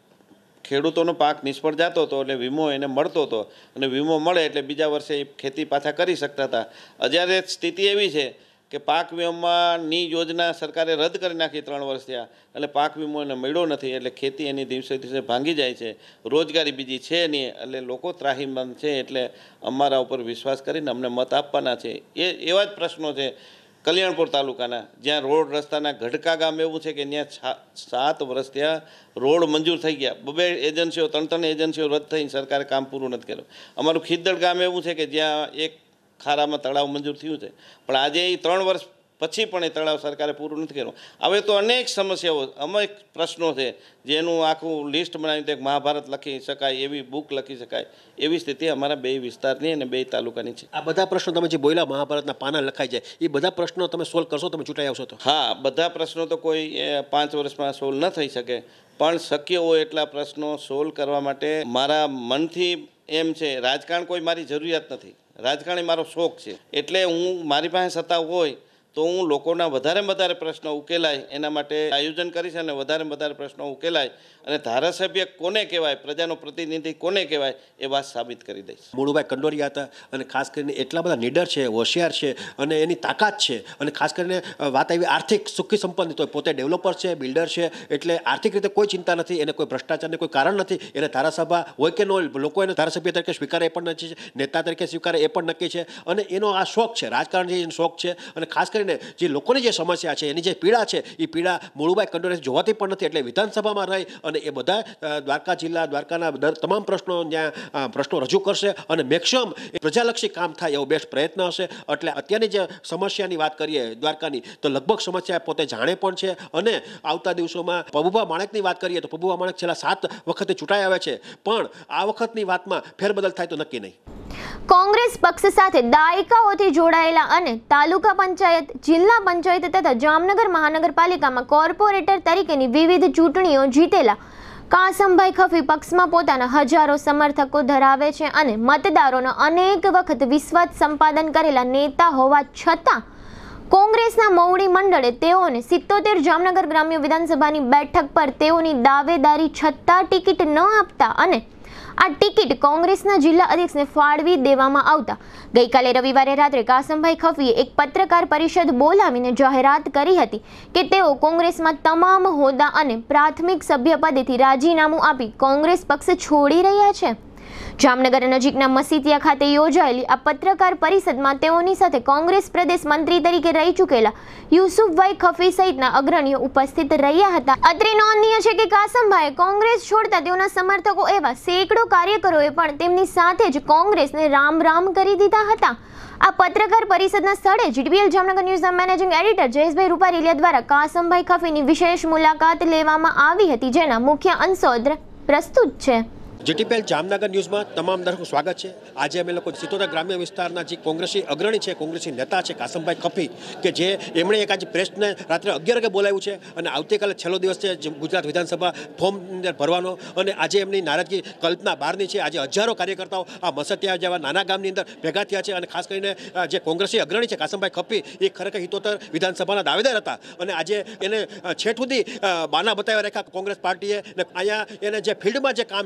P: ખેડૂતોનો પાક નિષ્ફળ જતો હતો એટલે વીમો એને મળતો હતો અને વીમો મળે એટલે બીજા વર્ષે એ ખેતી પાછા કરી શકતા હતા. અત્યારે સ્થિતિ એવી છે કે પાક વીમાની યોજના સરકારે રદ કરી નાખી ત્રણ વર્ષ થયા એટલે પાક વીમો એને મળ્યો નથી એટલે ખેતી એની દિવસે દિવસે ભાંગી જાય છે, રોજગારી બીજી છે નહીં એટલે લોકો ત્રાહીમામ છે. એટલે અમારા ઉપર વિશ્વાસ કરીને અમને મત આપવાના છે. એ એવા જ પ્રશ્નો છે કલ્યાણપુર તાલુકાના, જ્યાં રોડ રસ્તાના ગઢકા ગામ એવું છે કે ત્યાં સાત વર્ષ ત્યાં રોડ મંજૂર થઈ ગયા, બબે એજન્સીઓ ત્રણ ત્રણ એજન્સીઓ રદ થઈને સરકારે કામ પૂરું નથી કર્યું. અમારું ખીદડ ગામ એવું છે કે જ્યાં એક ખારામાં તળાવ મંજૂર થયું છે પણ આજે એ ત્રણ વર્ષ પછી પણ એ તળાવ સરકારે પૂરું નથી કર્યું. હવે તો અનેક સમસ્યાઓ અનેક પ્રશ્નો છે જેનું આખું લિસ્ટ બનાવીને એક મહાભારત લખી શકાય એવી બુક લખી શકાય એવી સ્થિતિ અમારા બે વિસ્તારની અને બે તાલુકાની છે.
C: આ બધા પ્રશ્નો તમે જે બોલ્યા મહાભારતના પાના લખાઈ જાય એ બધા પ્રશ્નો તમે સોલ્વ કરશો, તમે ચૂંટાઈ આવશો તો?
P: હા, બધા પ્રશ્નો તો કોઈ પાંચ વર્ષમાં સોલ્વ ન થઈ શકે પણ શક્ય હોય એટલા પ્રશ્નો સોલ્વ કરવા માટે મારા મનથી એમ છે. રાજકારણ કોઈ મારી જરૂરિયાત નથી, રાજકારણ એ મારો શોખ છે. એટલે હું મારી પાસે સત્તા હોય તો હું લોકોના વધારે વધારે પ્રશ્નો ઉકેલાય એના માટે આયોજન કરીશ અને વધારે વધારે પ્રશ્નો ઉકેલાય અને ધારાસભ્ય કોને કહેવાય, પ્રજાનો પ્રતિનિધિ કોને કહેવાય એ વાત સાબિત કરી દઈશ.
C: મુળુભાઈ કંડોરિયા હતા અને ખાસ કરીને એટલા બધા નીડર છે, હોશિયાર છે અને એની તાકાત છે અને ખાસ કરીને વાત આવી આર્થિક સુખી સંપન્ન તો પોતે ડેવલપર છે, બિલ્ડર છે એટલે આર્થિક રીતે કોઈ ચિંતા નથી, એને કોઈ ભ્રષ્ટાચારને કોઈ કારણ નથી. એને ધારાસભા હોય કે ન હોય લોકો એને ધારાસભ્ય તરીકે સ્વીકારે એ પણ નથી છે, નેતા તરીકે સ્વીકારે એ પણ નક્કી છે અને એનો આ શોખ છે, રાજકારણ જે એનો શોખ છે. અને ખાસ કરીને જે લોકોની જે સમસ્યા છે, એની જે પીડા છે એ પીડા મુળુભાઈ કંડોરિયા જોવાતી પણ નથી. એટલે વિધાનસભામાં રહી અને એ બધા દ્વારકા જિલ્લા દ્વારકાના તમામ પ્રશ્નો જ્યાં પ્રશ્નો રજૂ કરશે અને મેક્સિમમ પ્રજાલક્ષી કામ થાય એવો બેસ્ટ પ્રયત્ન હશે. એટલે અત્યારની જે સમસ્યાની વાત કરીએ દ્વારકાની તો લગભગ સમસ્યા પોતે જાણે પણ છે અને આવતા દિવસોમાં પબુભા માણેકની વાત કરીએ તો પબુભા માણેક છેલ્લા સાત વખતે ચૂંટાઈ આવે છે પણ આ વખતની વાતમાં ફેરબદલ થાય તો નક્કી નહીં.
A: કોંગ્રેસ પક્ષ સાથે દાયકાઓથી જોડાયેલા અને તાલુકા પંચાયત, જિલ્લા પંચાયત તથા જામનગર મહાનગરપાલિકામાં કોર્પોરેટર તરીકેની વિવિધ ચૂંટણીઓ જીતેલા કાસમભાઈ ખફી પક્ષમાં પોતાના હજારો સમર્થકો ધરાવે છે અને મતદારોનો અનેક વખત વિશ્વાસ સંપાદન કરેલા નેતા હોવા છતાં કોંગ્રેસના મોવડી મંડળે તેઓને સિત્તોતેર જામનગર ગ્રામ્ય વિધાનસભાની બેઠક પર તેઓની દાવેદારી છતાં ટિકિટ ન આપતા અને આ ટિકિટ કોંગ્રેસના જિલ્લા અધ્યક્ષને ફાળવી દેવામાં આવતા ગઈકાલે રવિવારે રાત્રે કાસમભાઈ ખફીએ એક પત્રકાર પરિષદ બોલાવીને જાહેરાત કરી હતી કે તેઓ કોંગ્રેસમાં તમામ હોદ્દા અને પ્રાથમિક સભ્યપદેથી રાજીનામું આપી કોંગ્રેસ પક્ષ છોડી રહ્યા છે. જામનગર નજીકના મસીતિયા ખાતે યોજાયેલી આ પત્રકાર પરિષદમાં તેઓની સાથે કોંગ્રેસ પ્રદેશ મંત્રી તરીકે રહી ચૂકેલા યુસુફભાઈ ખફી સહિતના અગ્રણીઓ ઉપસ્થિત રહ્યા હતા. અત્રે નોંધનીય છે કે કાસમભાઈએ કોંગ્રેસ છોડતા તેઓના સમર્થકો એવા સેંકડો કાર્યકરોએ પણ તેમની સાથે જ કોંગ્રેસને રામ રામ કરી દીધા હતા. આ પત્રકાર પરિષદના સ્થળે જીટીવીએલ જામનગર ન્યૂઝના મેનેજિંગ એડિટર જયેશભાઈ રૂપારેલિયા દ્વારા કાસમભાઈ ખફીની વિશેષ મુલાકાત લેવામાં આવી હતી, જેના મુખ્ય અંશો પ્રસ્તુત છે.
C: જીટીપીએલ જામનગર ન્યૂઝમાં તમામ દર્શકો સ્વાગત છે. આજે અમે લોકો સિત્તોતેર ગ્રામ્ય વિસ્તારના જે કોંગ્રેસી અગ્રણી છે, કોંગ્રેસી નેતા છે કાસમભાઈ ખફી કે જે એમણે એક આજે પ્રેસને રાત્રે અગિયાર વાગે બોલાવ્યું છે અને આવતીકાલે છેલ્લો દિવસ છે ગુજરાત વિધાનસભા ફોર્મ ભરવાનો અને આજે એમની નારાજગી કલ્પના બહારની છે. આજે હજારો કાર્યકર્તાઓ આ મસતિયા જેવા નાના ગામની અંદર ભેગા થયા છે અને ખાસ કરીને જે કોંગ્રેસી અગ્રણી છે કાસમભાઈ ખફી એ ખરેખર સિત્તોતેર વિધાનસભાના દાવેદાર હતા અને આજે એને છેઠ સુધી બાના બતાવ્યા રાખ્યા કોંગ્રેસ પાર્ટીએ. અહીંયા એને જે ફિલ્ડમાં જે કામ જોઈએ છે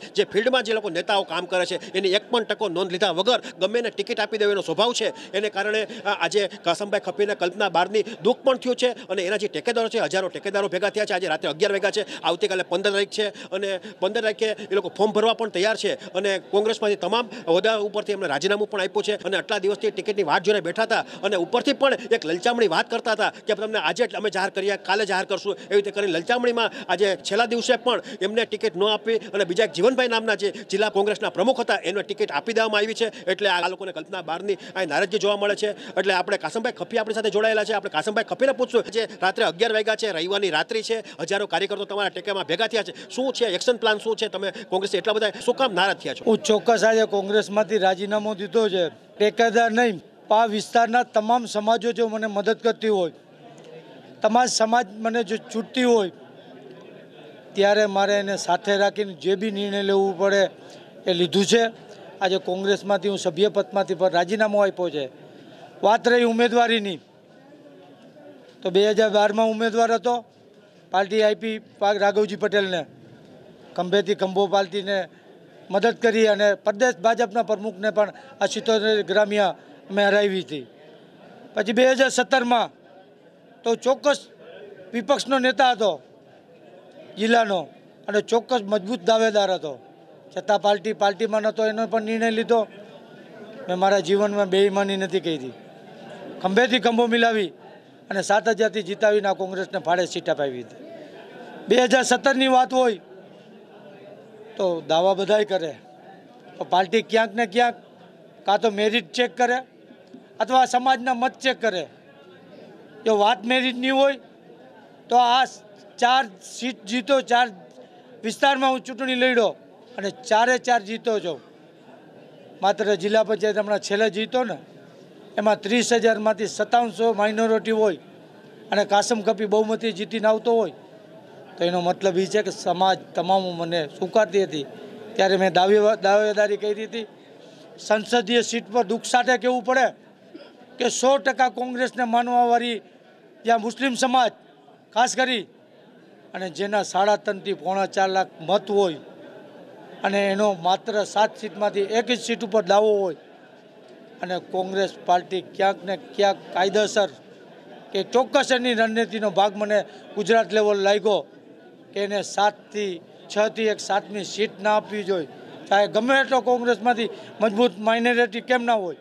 C: જે ફિલ્ડમાં જે લોકો નેતાઓ કામ કરે છે એની એક પણ ટકો નોંધ લીધા વગર ગમે એને ટિકિટ આપી દેવાનો સ્વભાવ છે. એને કારણે આજે કાસમભાઈ ખપ્પીને કલ્પના બારની દુઃખ પણ થયું છે અને એના જે ટેકેદારો છે હજારો ટેકેદારો ભેગા થયા છે. આજે રાત્રે અગિયાર વાગ્યા છે, આવતીકાલે પંદર તારીખ છે અને પંદર તારીખે એ લોકો ફોર્મ ભરવા પણ તૈયાર છે અને કોંગ્રેસમાંથી તમામ હોદ્દા ઉપરથી એમને રાજીનામું પણ આપ્યું છે અને આટલા દિવસથી ટિકિટની વાટ જોઈને બેઠા હતા અને ઉપરથી પણ એક લલચામણી વાત કરતા હતા કે તમને આજે અમે જાહેર કરીએ, કાલે જાહેર કરશું, એવી રીતે કરીને લલચામણીમાં આજે છેલ્લા દિવસે પણ એમને ટિકિટ ન આપી અને બીજા એક જીવનભાઈ નામના જે જિલ્લા કોંગ્રેસના પ્રમુખ હતા એમને ટિકિટ આપી દેવામાં આવી છે. એટલે આ લોકોને કલ્પના બહારની આ નારાજગી જોવા મળે છે. એટલે આપણે કાસમભાઈ ખપ્પી આપણી સાથે જોડાયેલા છે. આપણે કાસમભાઈ ખપ્પીને પૂછશું, જે રાત્રે અગિયાર વાગ્યા છે, રવિવારની રાત્રિ છે, હજારો કાર્યકર્તાઓ તમારા ટેકામાં ભેગા થયા છે, શું છે એક્શન પ્લાન, શું છે? તમે કોંગ્રેસ એટલા બધા શું કામ નારાજ થયા છો?
L: હું ચોક્કસ આજે કોંગ્રેસમાંથી રાજીનામું દીધો છે. ટેકેદાર નહીં, આ વિસ્તારના તમામ સમાજો જો મને મદદ કરતી હોય, તમામ સમાજ મને જો છૂટતી હોય, ત્યારે મારે એને સાથે રાખીને જે બી નિર્ણય લેવું પડે એ લીધું છે. આજે કોંગ્રેસમાંથી હું સભ્યપદમાંથી પણ રાજીનામું આપ્યો છે. વાત રહી ઉમેદવારીની, તો બે હજાર બારમાં ઉમેદવાર હતો, પાર્ટી આપી રાઘવજી પટેલને, ખંભેથી ખંભો પાર્ટીને મદદ કરી અને પ્રદેશ ભાજપના પ્રમુખને પણ આ સિત્તોતેર ગ્રામ્ય અમે હરાવી હતી. પછી બે હજાર સત્તરમાં તો ચોક્કસ વિપક્ષનો નેતા હતો જિલ્લાનો અને ચોક્કસ મજબૂત દાવેદાર હતો, છતાં પાર્ટી પાર્ટીમાં નહોતો એનો પણ નિર્ણય લીધો. મેં મારા જીવનમાં બેઈમાની નથી કરી, ખંભેથી ખંભો મિલાવી અને સાત હજારથી જીતાવીને આ કોંગ્રેસને ફાળે સીટ અપાવી હતી. બે હજાર સત્તરની વાત હોય તો દાવા બધાય કરે, તો પાર્ટી ક્યાંક ને ક્યાંક કાં તો મેરિટ ચેક કરે અથવા સમાજના મત ચેક કરે. જો વાત મેરિટની હોય તો આ ચાર સીટ જીતો, ચાર વિસ્તારમાં હું ચૂંટણી લડ્યો અને ચારે ચાર જીતો છું. માત્ર જિલ્લા પંચાયત હમણાં છેલ્લે જીતો ને એમાં ત્રીસ હજારમાંથી સત્તાવનસો માઇનોરિટી હોય અને કાસમ ખપ્પી બહુમતી જીતીને આવતો હોય, તો એનો મતલબ એ છે કે સમાજ તમામ મને સ્વીકારતી હતી. ત્યારે મેં દાવે દાવેદારી કરી હતી. સંસદીય સીટ પર દુઃખ સાથે કહેવું પડે કે સો ટકા કોંગ્રેસને માનવાવાળી જ્યાં મુસ્લિમ સમાજ ખાસ કરી અને જેના સાડા ત્રણથી પોણા ચાર લાખ મત હોય અને એનો માત્ર સાત સીટમાંથી એક જ સીટ ઉપર દાવો હોય અને કોંગ્રેસ પાર્ટી ક્યાંક ને ક્યાંક કાયદેસર કે ચોક્કસ એની રણનીતિનો ભાગ મને ગુજરાત લેવલ લાગ્યો કે એને સાતથી છથી એક સાતમી સીટ ના આપવી જોઈએ, ચાહે ગમે એટલો કોંગ્રેસમાંથી મજબૂત માઇનોરિટી કેમ ના હોય.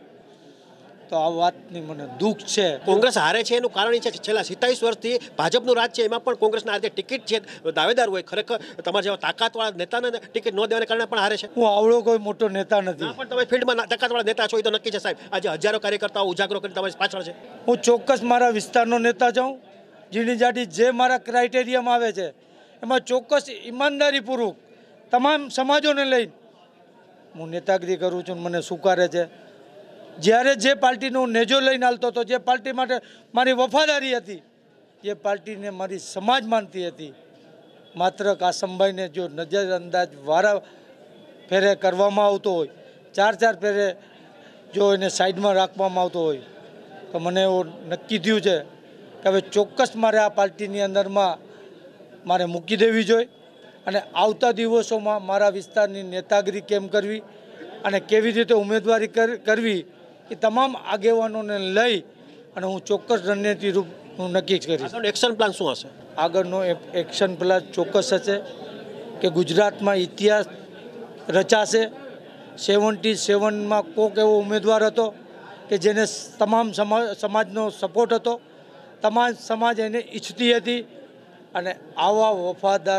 L: તો આ વાતની મને દુઃખ છે.
C: કોંગ્રેસ હારે છે એનું કારણ એ છે કે છેલ્લા સિત્તાવીસ વર્ષથી ભાજપનું રાજ છે, એમાં પણ કોંગ્રેસના આજે ટિકિટ છે દાવેદાર હોય, ખરેખર તમારા જેવા તાકાતવાળા નેતાને ટિકિટ ન દેવાને કારણે પણ હારે છે.
L: હું આવડો કોઈ મોટો નેતા નથી,
C: પણ તમે ફિલ્ડમાં તાકાતવાળા નેતા છો એ તો નક્કી છે સાહેબ. આજે હજારો કાર્યકર્તાઓ ઉજાગરો કરી તમારી પાછળ છે.
L: હું ચોક્કસ મારા વિસ્તારનો નેતા જાઉં, ઝીણી જાડી જે મારા ક્રાઇટેરિયામાં આવે છે એમાં ચોક્કસ ઈમાનદારીપૂર્વક તમામ સમાજોને લઈને હું નેતાગીરી કરું છું. મને સ્વીકારે છે. જ્યારે જે પાર્ટીનું નેજો લઈને હાલતો હતો, જે પાર્ટી માટે મારી વફાદારી હતી, જે પાર્ટીને મારી સમાજ માનતી હતી, માત્ર કાસમભાઈને જો નજરઅંદાજ વારા ફેરે કરવામાં આવતો હોય, ચાર ચાર ફેરે જો એને સાઈડમાં રાખવામાં આવતો હોય, તો મને એવું નક્કી થયું છે કે હવે ચોક્કસ મારે આ પાર્ટીની અંદરમાં મારે મૂકી દેવી જોઈએ અને આવતા દિવસોમાં મારા વિસ્તારની નેતાગીરી કેમ કરવી અને કેવી રીતે ઉમેદવારી કરવી એ તમામ આગેવાનોને લઈ અને હું ચોક્કસ રણનીતિ રૂપ હું નક્કી કરીશ.
C: એક્શન પ્લાન શું હશે?
L: આગળનો એક્શન પ્લાન ચોક્કસ હશે કે ગુજરાતમાં ઇતિહાસ રચાશે. સેવન્ટી સેવનમાં કોક એવો ઉમેદવાર હતો કે જેને તમામ સમાજનો સપોર્ટ હતો, તમામ સમાજ એને ઈચ્છતી હતી અને આવા વફાદાર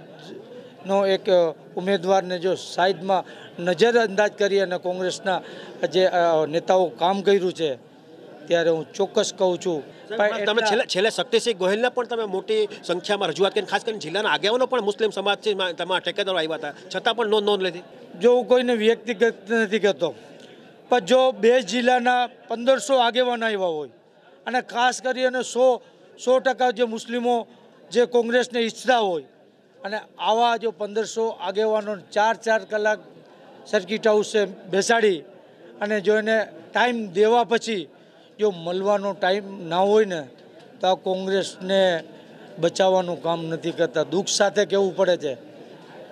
L: સમાજનો એક ઉમેદવારને જો સાઈડમાં નજરઅંદાજ કરી અને કોંગ્રેસના જે નેતાઓ કામ કર્યું છે ત્યારે હું ચોક્કસ કહું છું.
C: તમે છેલ્લે છેલ્લે શક્તિસિંહ ગોહિલને પણ તમે મોટી સંખ્યામાં રજૂઆત કરી, ખાસ કરીને જિલ્લાના આગેવાનો પણ મુસ્લિમ સમાજથી તમારા ટેકેદારો આવ્યા હતા, છતાં પણ નોંધ નોંધ લીધી.
L: જો હું કોઈને વ્યક્તિગત નથી કહેતો, પણ જો બે જિલ્લાના પંદરસો આગેવાન આવ્યા હોય અને ખાસ કરી અને સો સો ટકા જે મુસ્લિમો જે કોંગ્રેસને ઈચ્છતા હોય અને આવા જો પંદરસો આગેવાનો ચાર ચાર કલાક સર્કિટ હાઉસે બેસાડી અને જો એને ટાઈમ દેવા પછી જો મળવાનો ટાઈમ ના હોય ને તો આ કોંગ્રેસને બચાવવાનું કામ નથી કરતા. દુઃખ સાથે કહેવું પડે છે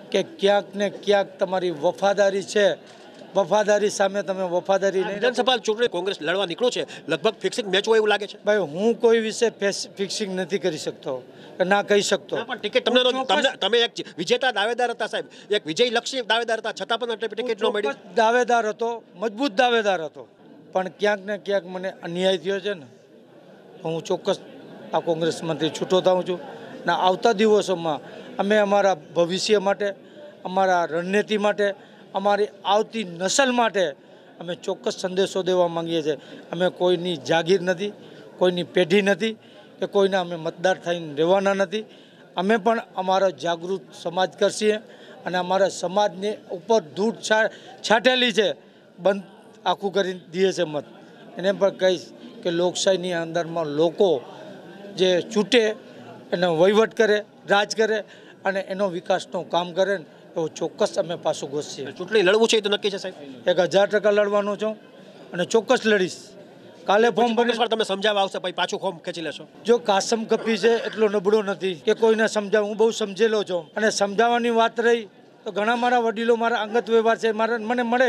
L: કે ક્યાંક ને ક્યાંક તમારી વફાદારી છે, વફાદારી સામે તમે વફાદારી નહીં.
C: વિધાનસભા ચૂંટણી કોંગ્રેસ લડવા નીકળો છે, લગભગ ફિક્સિંગ મેચ હોય એવું લાગે છે.
L: ભાઈ હું કોઈ વિશે ફિક્સિંગ નથી કરી શકતો કે ના કહી શકતો.
C: પણ ટિકિટ તમને તમને તમે એક વિજેતા દાવેદાર હતા સાહેબ, એક વિજય લક્ષી દાવેદાર હતા, છતાં પણ ટિકિટ ન મળી.
L: દાવેદાર હતો, મજબૂત દાવેદાર હતો, પણ ક્યાંક ને ક્યાંક મને અન્યાય થયો છે ને, હું ચોક્કસ આ કોંગ્રેસમાંથી છૂટો થાઉં છું. ને આવતા દિવસોમાં અમે અમારા ભવિષ્ય માટે, અમારા રણનીતિ માટે, અમારી આવતી નસલ માટે અમે ચોક્કસ સંદેશો દેવા માંગીએ છીએ. અમે કોઈની જાગીર નથી, કોઈની પેઢી નથી કે કોઈના અમે મતદાર થઈને રહેવાના નથી. અમે પણ અમારો જાગૃત સમાજ કરશીએ અને અમારા સમાજને ઉપર ધૂળ છાંટેલી છે, બંધ આખું કરી દઈએ છે મત. એને પણ કહીશ કે લોકશાહીની અંદરમાં લોકો જે ચૂંટે એનો વહીવટ કરે, રાજ કરે અને એનો વિકાસનું કામ કરે ને એવું ચોક્કસ અમે પાછું ઘોષીએ.
C: ચૂંટણી લડવું છે એ તો નક્કી છે સાહેબ?
L: એક હજાર ટકા લડવાનું છું અને ચોક્કસ લડીશ. કાલે ફોર્મ ભરી
C: તમે સમજાવવા આવશે પછી પાછું ફોર્મ ખેંચી લેશો.
L: જો કાસમ કપી છે એટલો નબળો નથી કે કોઈને સમજાવ. હું બહુ સમજેલો છું અને સમજાવવાની વાત રહી તો ઘણા મારા વડીલો મારા અંગત વ્યવહાર છે, મારા મને મળે.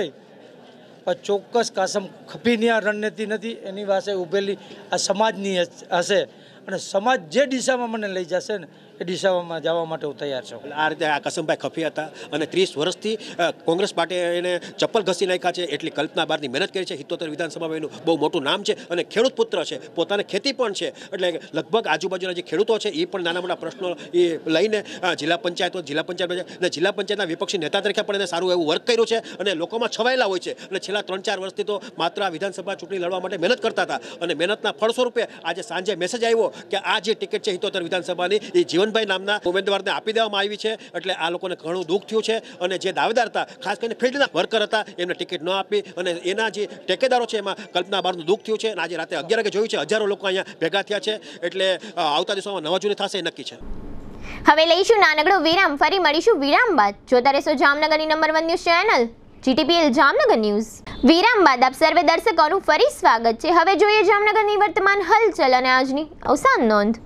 L: પણ ચોક્કસ કાસમ ખપીની આ રણનીતિ નથી, એની પાસે ઉભેલી આ સમાજની હશે અને સમાજ જે દિશામાં મને લઈ જશે ને એ દિશામાં જવા માટે હું તૈયાર છું.
C: આ રીતે આ કસમભાઈ ખફી હતા અને ત્રીસ વર્ષથી કોંગ્રેસ પાર્ટીએ એને ચપ્પલ ઘસી નાખ્યા છે. એટલી કલ્પના બહારની મહેનત કરી છે. સિત્તોતેર વિધાનસભામાં એનું બહુ મોટું નામ છે અને ખેડૂત પુત્ર છે, પોતાને ખેતી પણ છે. એટલે લગભગ આજુબાજુના જે ખેડૂતો છે એ પણ નાના મોટા પ્રશ્નો એ લઈને જિલ્લા પંચાયતો જિલ્લા પંચાયત અને જિલ્લા પંચાયતના વિપક્ષી નેતા તરીકે પણ એને સારું એવું વર્ક કર્યું છે અને લોકોમાં છવાયેલા હોય છે. અને છેલ્લા ત્રણ ચાર વર્ષથી તો માત્ર આ વિધાનસભા ચૂંટણી લડવા માટે મહેનત કરતા હતા અને મહેનતના ફળ સ્વરૂપે આજે સાંજે મેસેજ આવ્યો કે આ જે ટિકિટ છે સિત્તોતેર વિધાનસભાની એ જીવનભાઈ નામના ઉમેદવારને આપી દેવામાં આવી છે. એટલે આ લોકોને ઘણું દુઃખ થયું છે અને જે દાવેદાર હતા, ખાસ કરીને ફિલ્ડના વર્કર હતા, એમને ટિકિટ ન આપી અને એના જે ટેકેદારો છે એમાં કલ્પના બહારનું દુઃખ થયું છે. અને આજે રાતે અગિયાર વાગે જોયું છે હજારો લોકો અહીંયા ભેગા થયા છે. એટલે આવતા દિવસોમાં નવા જૂની થશે એ નક્કી છે.
A: હવે લઈશું નાનકડો વિરામ, ફરી મળીશું વિરામ બાદ. જોતા રહેશો જામનગરની number one news channel GTPL Jamnagar news. વિરામ બાદ આપ સર્વે દર્શકોનું ફરી સ્વાગત છે. હવે જોઈએ જામનગરની વર્તમાન હલચલ અને આજની અવસાન નોંધ.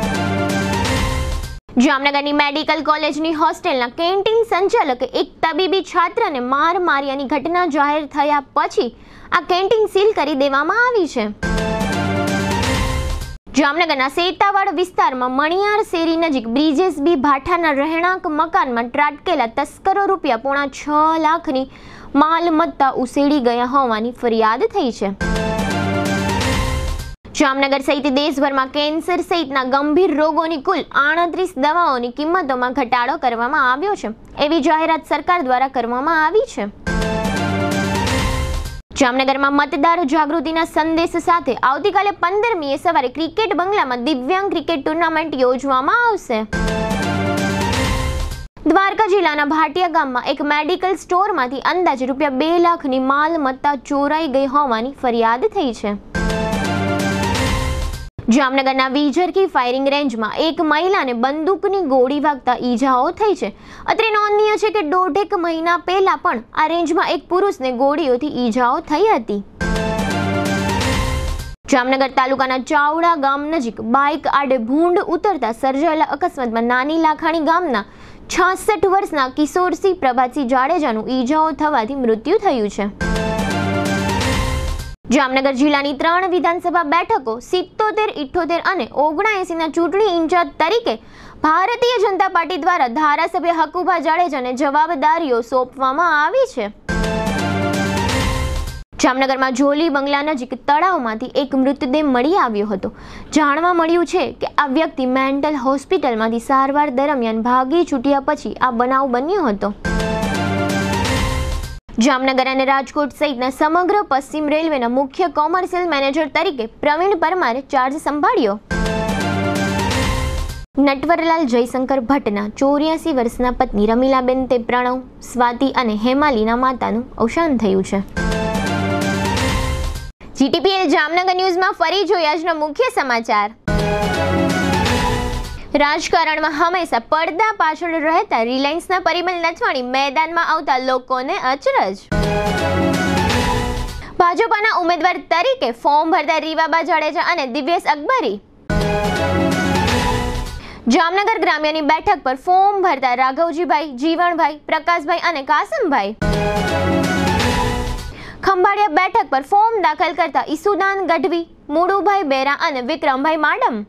A: જામનગરની મેડિકલ કોલેજની હોસ્ટેલના કેન્ટીન સંચાલકે એક તબીબી છાત્રને માર માર્યાની ઘટના જાહેર થયા પછી આ કેન્ટીન સીલ કરી દેવામાં આવી છે. જામનગરના સેતાવાડ વિસ્તારમાં મણિયાર શેરી નજીક બ્રિજેશ બી ભાઠાના રહેણાંક મકાનમાં ત્રાટકેલા તસ્કરો રૂપિયા પોણા છ લાખની માલમત્તા ઉસેડી ગયા હોવાની ફરિયાદ થઈ છે. જામનગર સહિત દેશભરમાં કેન્સર સહિતના ગંભીર રોગોની કુલ આડત્રીસ દવાઓની કિંમતોમાં ઘટાડો કરવામાં આવ્યો છે એવી જાહેરાત સરકાર દ્વારા કરવામાં આવી છે. જામનગરમાં મતદાર જાગૃતિના સંદેશ સાથે આવતીકાલે પંદરમીએ સવારે ક્રિકેટ બંગલામાં દિવ્યાંગ ક્રિકેટ ટુર્નામેન્ટ યોજવામાં આવશે. દ્વારકા જિલ્લાના ભાટિયા ગામમાં એક મેડિકલ સ્ટોરમાંથી અંદાજે રૂપિયા બે લાખની માલમત્તા ચોરાઈ ગઈ હોવાની ફરિયાદ થઈ છે. જામનગરના વીજરકી ફાયરિંગ રેન્જમાં એક મહિલાને બંદૂકની ગોળી વાગતા ઈજાઓ થઈ છે. અત્રે નોંધનીય છે કે દોઢેક મહિના પહેલા પણ આ રેન્જમાં એક પુરુષને ગોળીઓથી ઈજાઓ થઈ હતી. જામનગર તાલુકાના ચાવડા ગામ નજીક બાઇક આડે ભૂંડ ઉતરતા સર્જાયેલા અકસ્માતમાં નાની લાખાણી ગામના છાસઠ વર્ષના કિશોરસિંહ પ્રભાતસિંહ જાડેજાનું ઈજાઓ થવાથી મૃત્યુ થયું છે. જામનગર જિલ્લાની ત્રણ વિધાનસભા બેઠકો સિત્તોતેર ઇઠ્ઠોતેર અને ઓગણએંસીના ચૂંટણી ઇન્ચાર્જ તરીકે ભારતીય જનતા પાર્ટી દ્વારા ધારાસભ્ય હકુભા જાડેજાને જવાબદારીઓ સોંપવામાં આવી છે. જામનગરમાં જોલી બંગલા નજીક તળાવમાંથી એક મૃતદેહ મળી આવ્યો હતો. જાણવા મળ્યું છે કે આ વ્યક્તિ મેન્ટલ હોસ્પિટલમાંથી સારવાર દરમિયાન ભાગી છૂટ્યા પછી આ બનાવ બન્યો હતો. જામનગર અને રાજકોટ સહિતના સમગ્ર પશ્ચિમ રેલવેના મુખ્ય કોમર્શિયલ મેનેજર તરીકે પ્રવીણ પરમારે ચાર્જ સંભાળ્યો. નટવરલાલ જયશંકર ભટ્ટના ચોર્યાસી વર્ષના પત્ની રમીલાબેન તે પ્રણવ, સ્વાતિ અને હેમાલીના માતાનું અવસાન થયું છે. જીટીપીએલ જામનગર ન્યૂઝમાં ફરી જોઈએ આજના મુખ્ય સમાચાર. રાજકારણમાં હંમેશા પડદા પાછળ રહેતા રિલાયન્સના પરિમલ નથવાણી મેદાનમાં આવતા લોકોને અચરજ. ભાજપના ઉમેદવાર તરીકે ફોર્મ ભરતા રીવાબા જાડેજા અને દિવ્યેશ અકબરી. જામનગર ગ્રામ્યની બેઠક પર ફોર્મ ભરતા રાઘવજીભાઈ, જીવણભાઈ, પ્રકાશભાઈ અને કાસમભાઈ. ખંભાળિયા બેઠક પર ફોર્મ દાખલ કરતા ઈસુદાન ગઢવી, મુડુભાઈ બેરા અને વિક્રમભાઈ માડમ.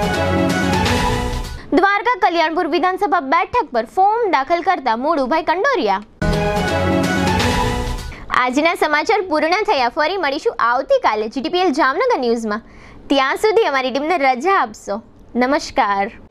A: દ્વારકા કલ્યાણપુર વિધાનસભા બેઠક પર ફોર્મ દાખલ કરતા મુડુભાઈ કંડોરિયા. આજના સમાચાર પૂર્ણ થયા. ફરી મળીશું આવતીકાલે જીટીપીએલ જામનગર ન્યૂઝમાં. ત્યાં સુધી અમારી ટીમને રજા આપશો. નમસ્કાર.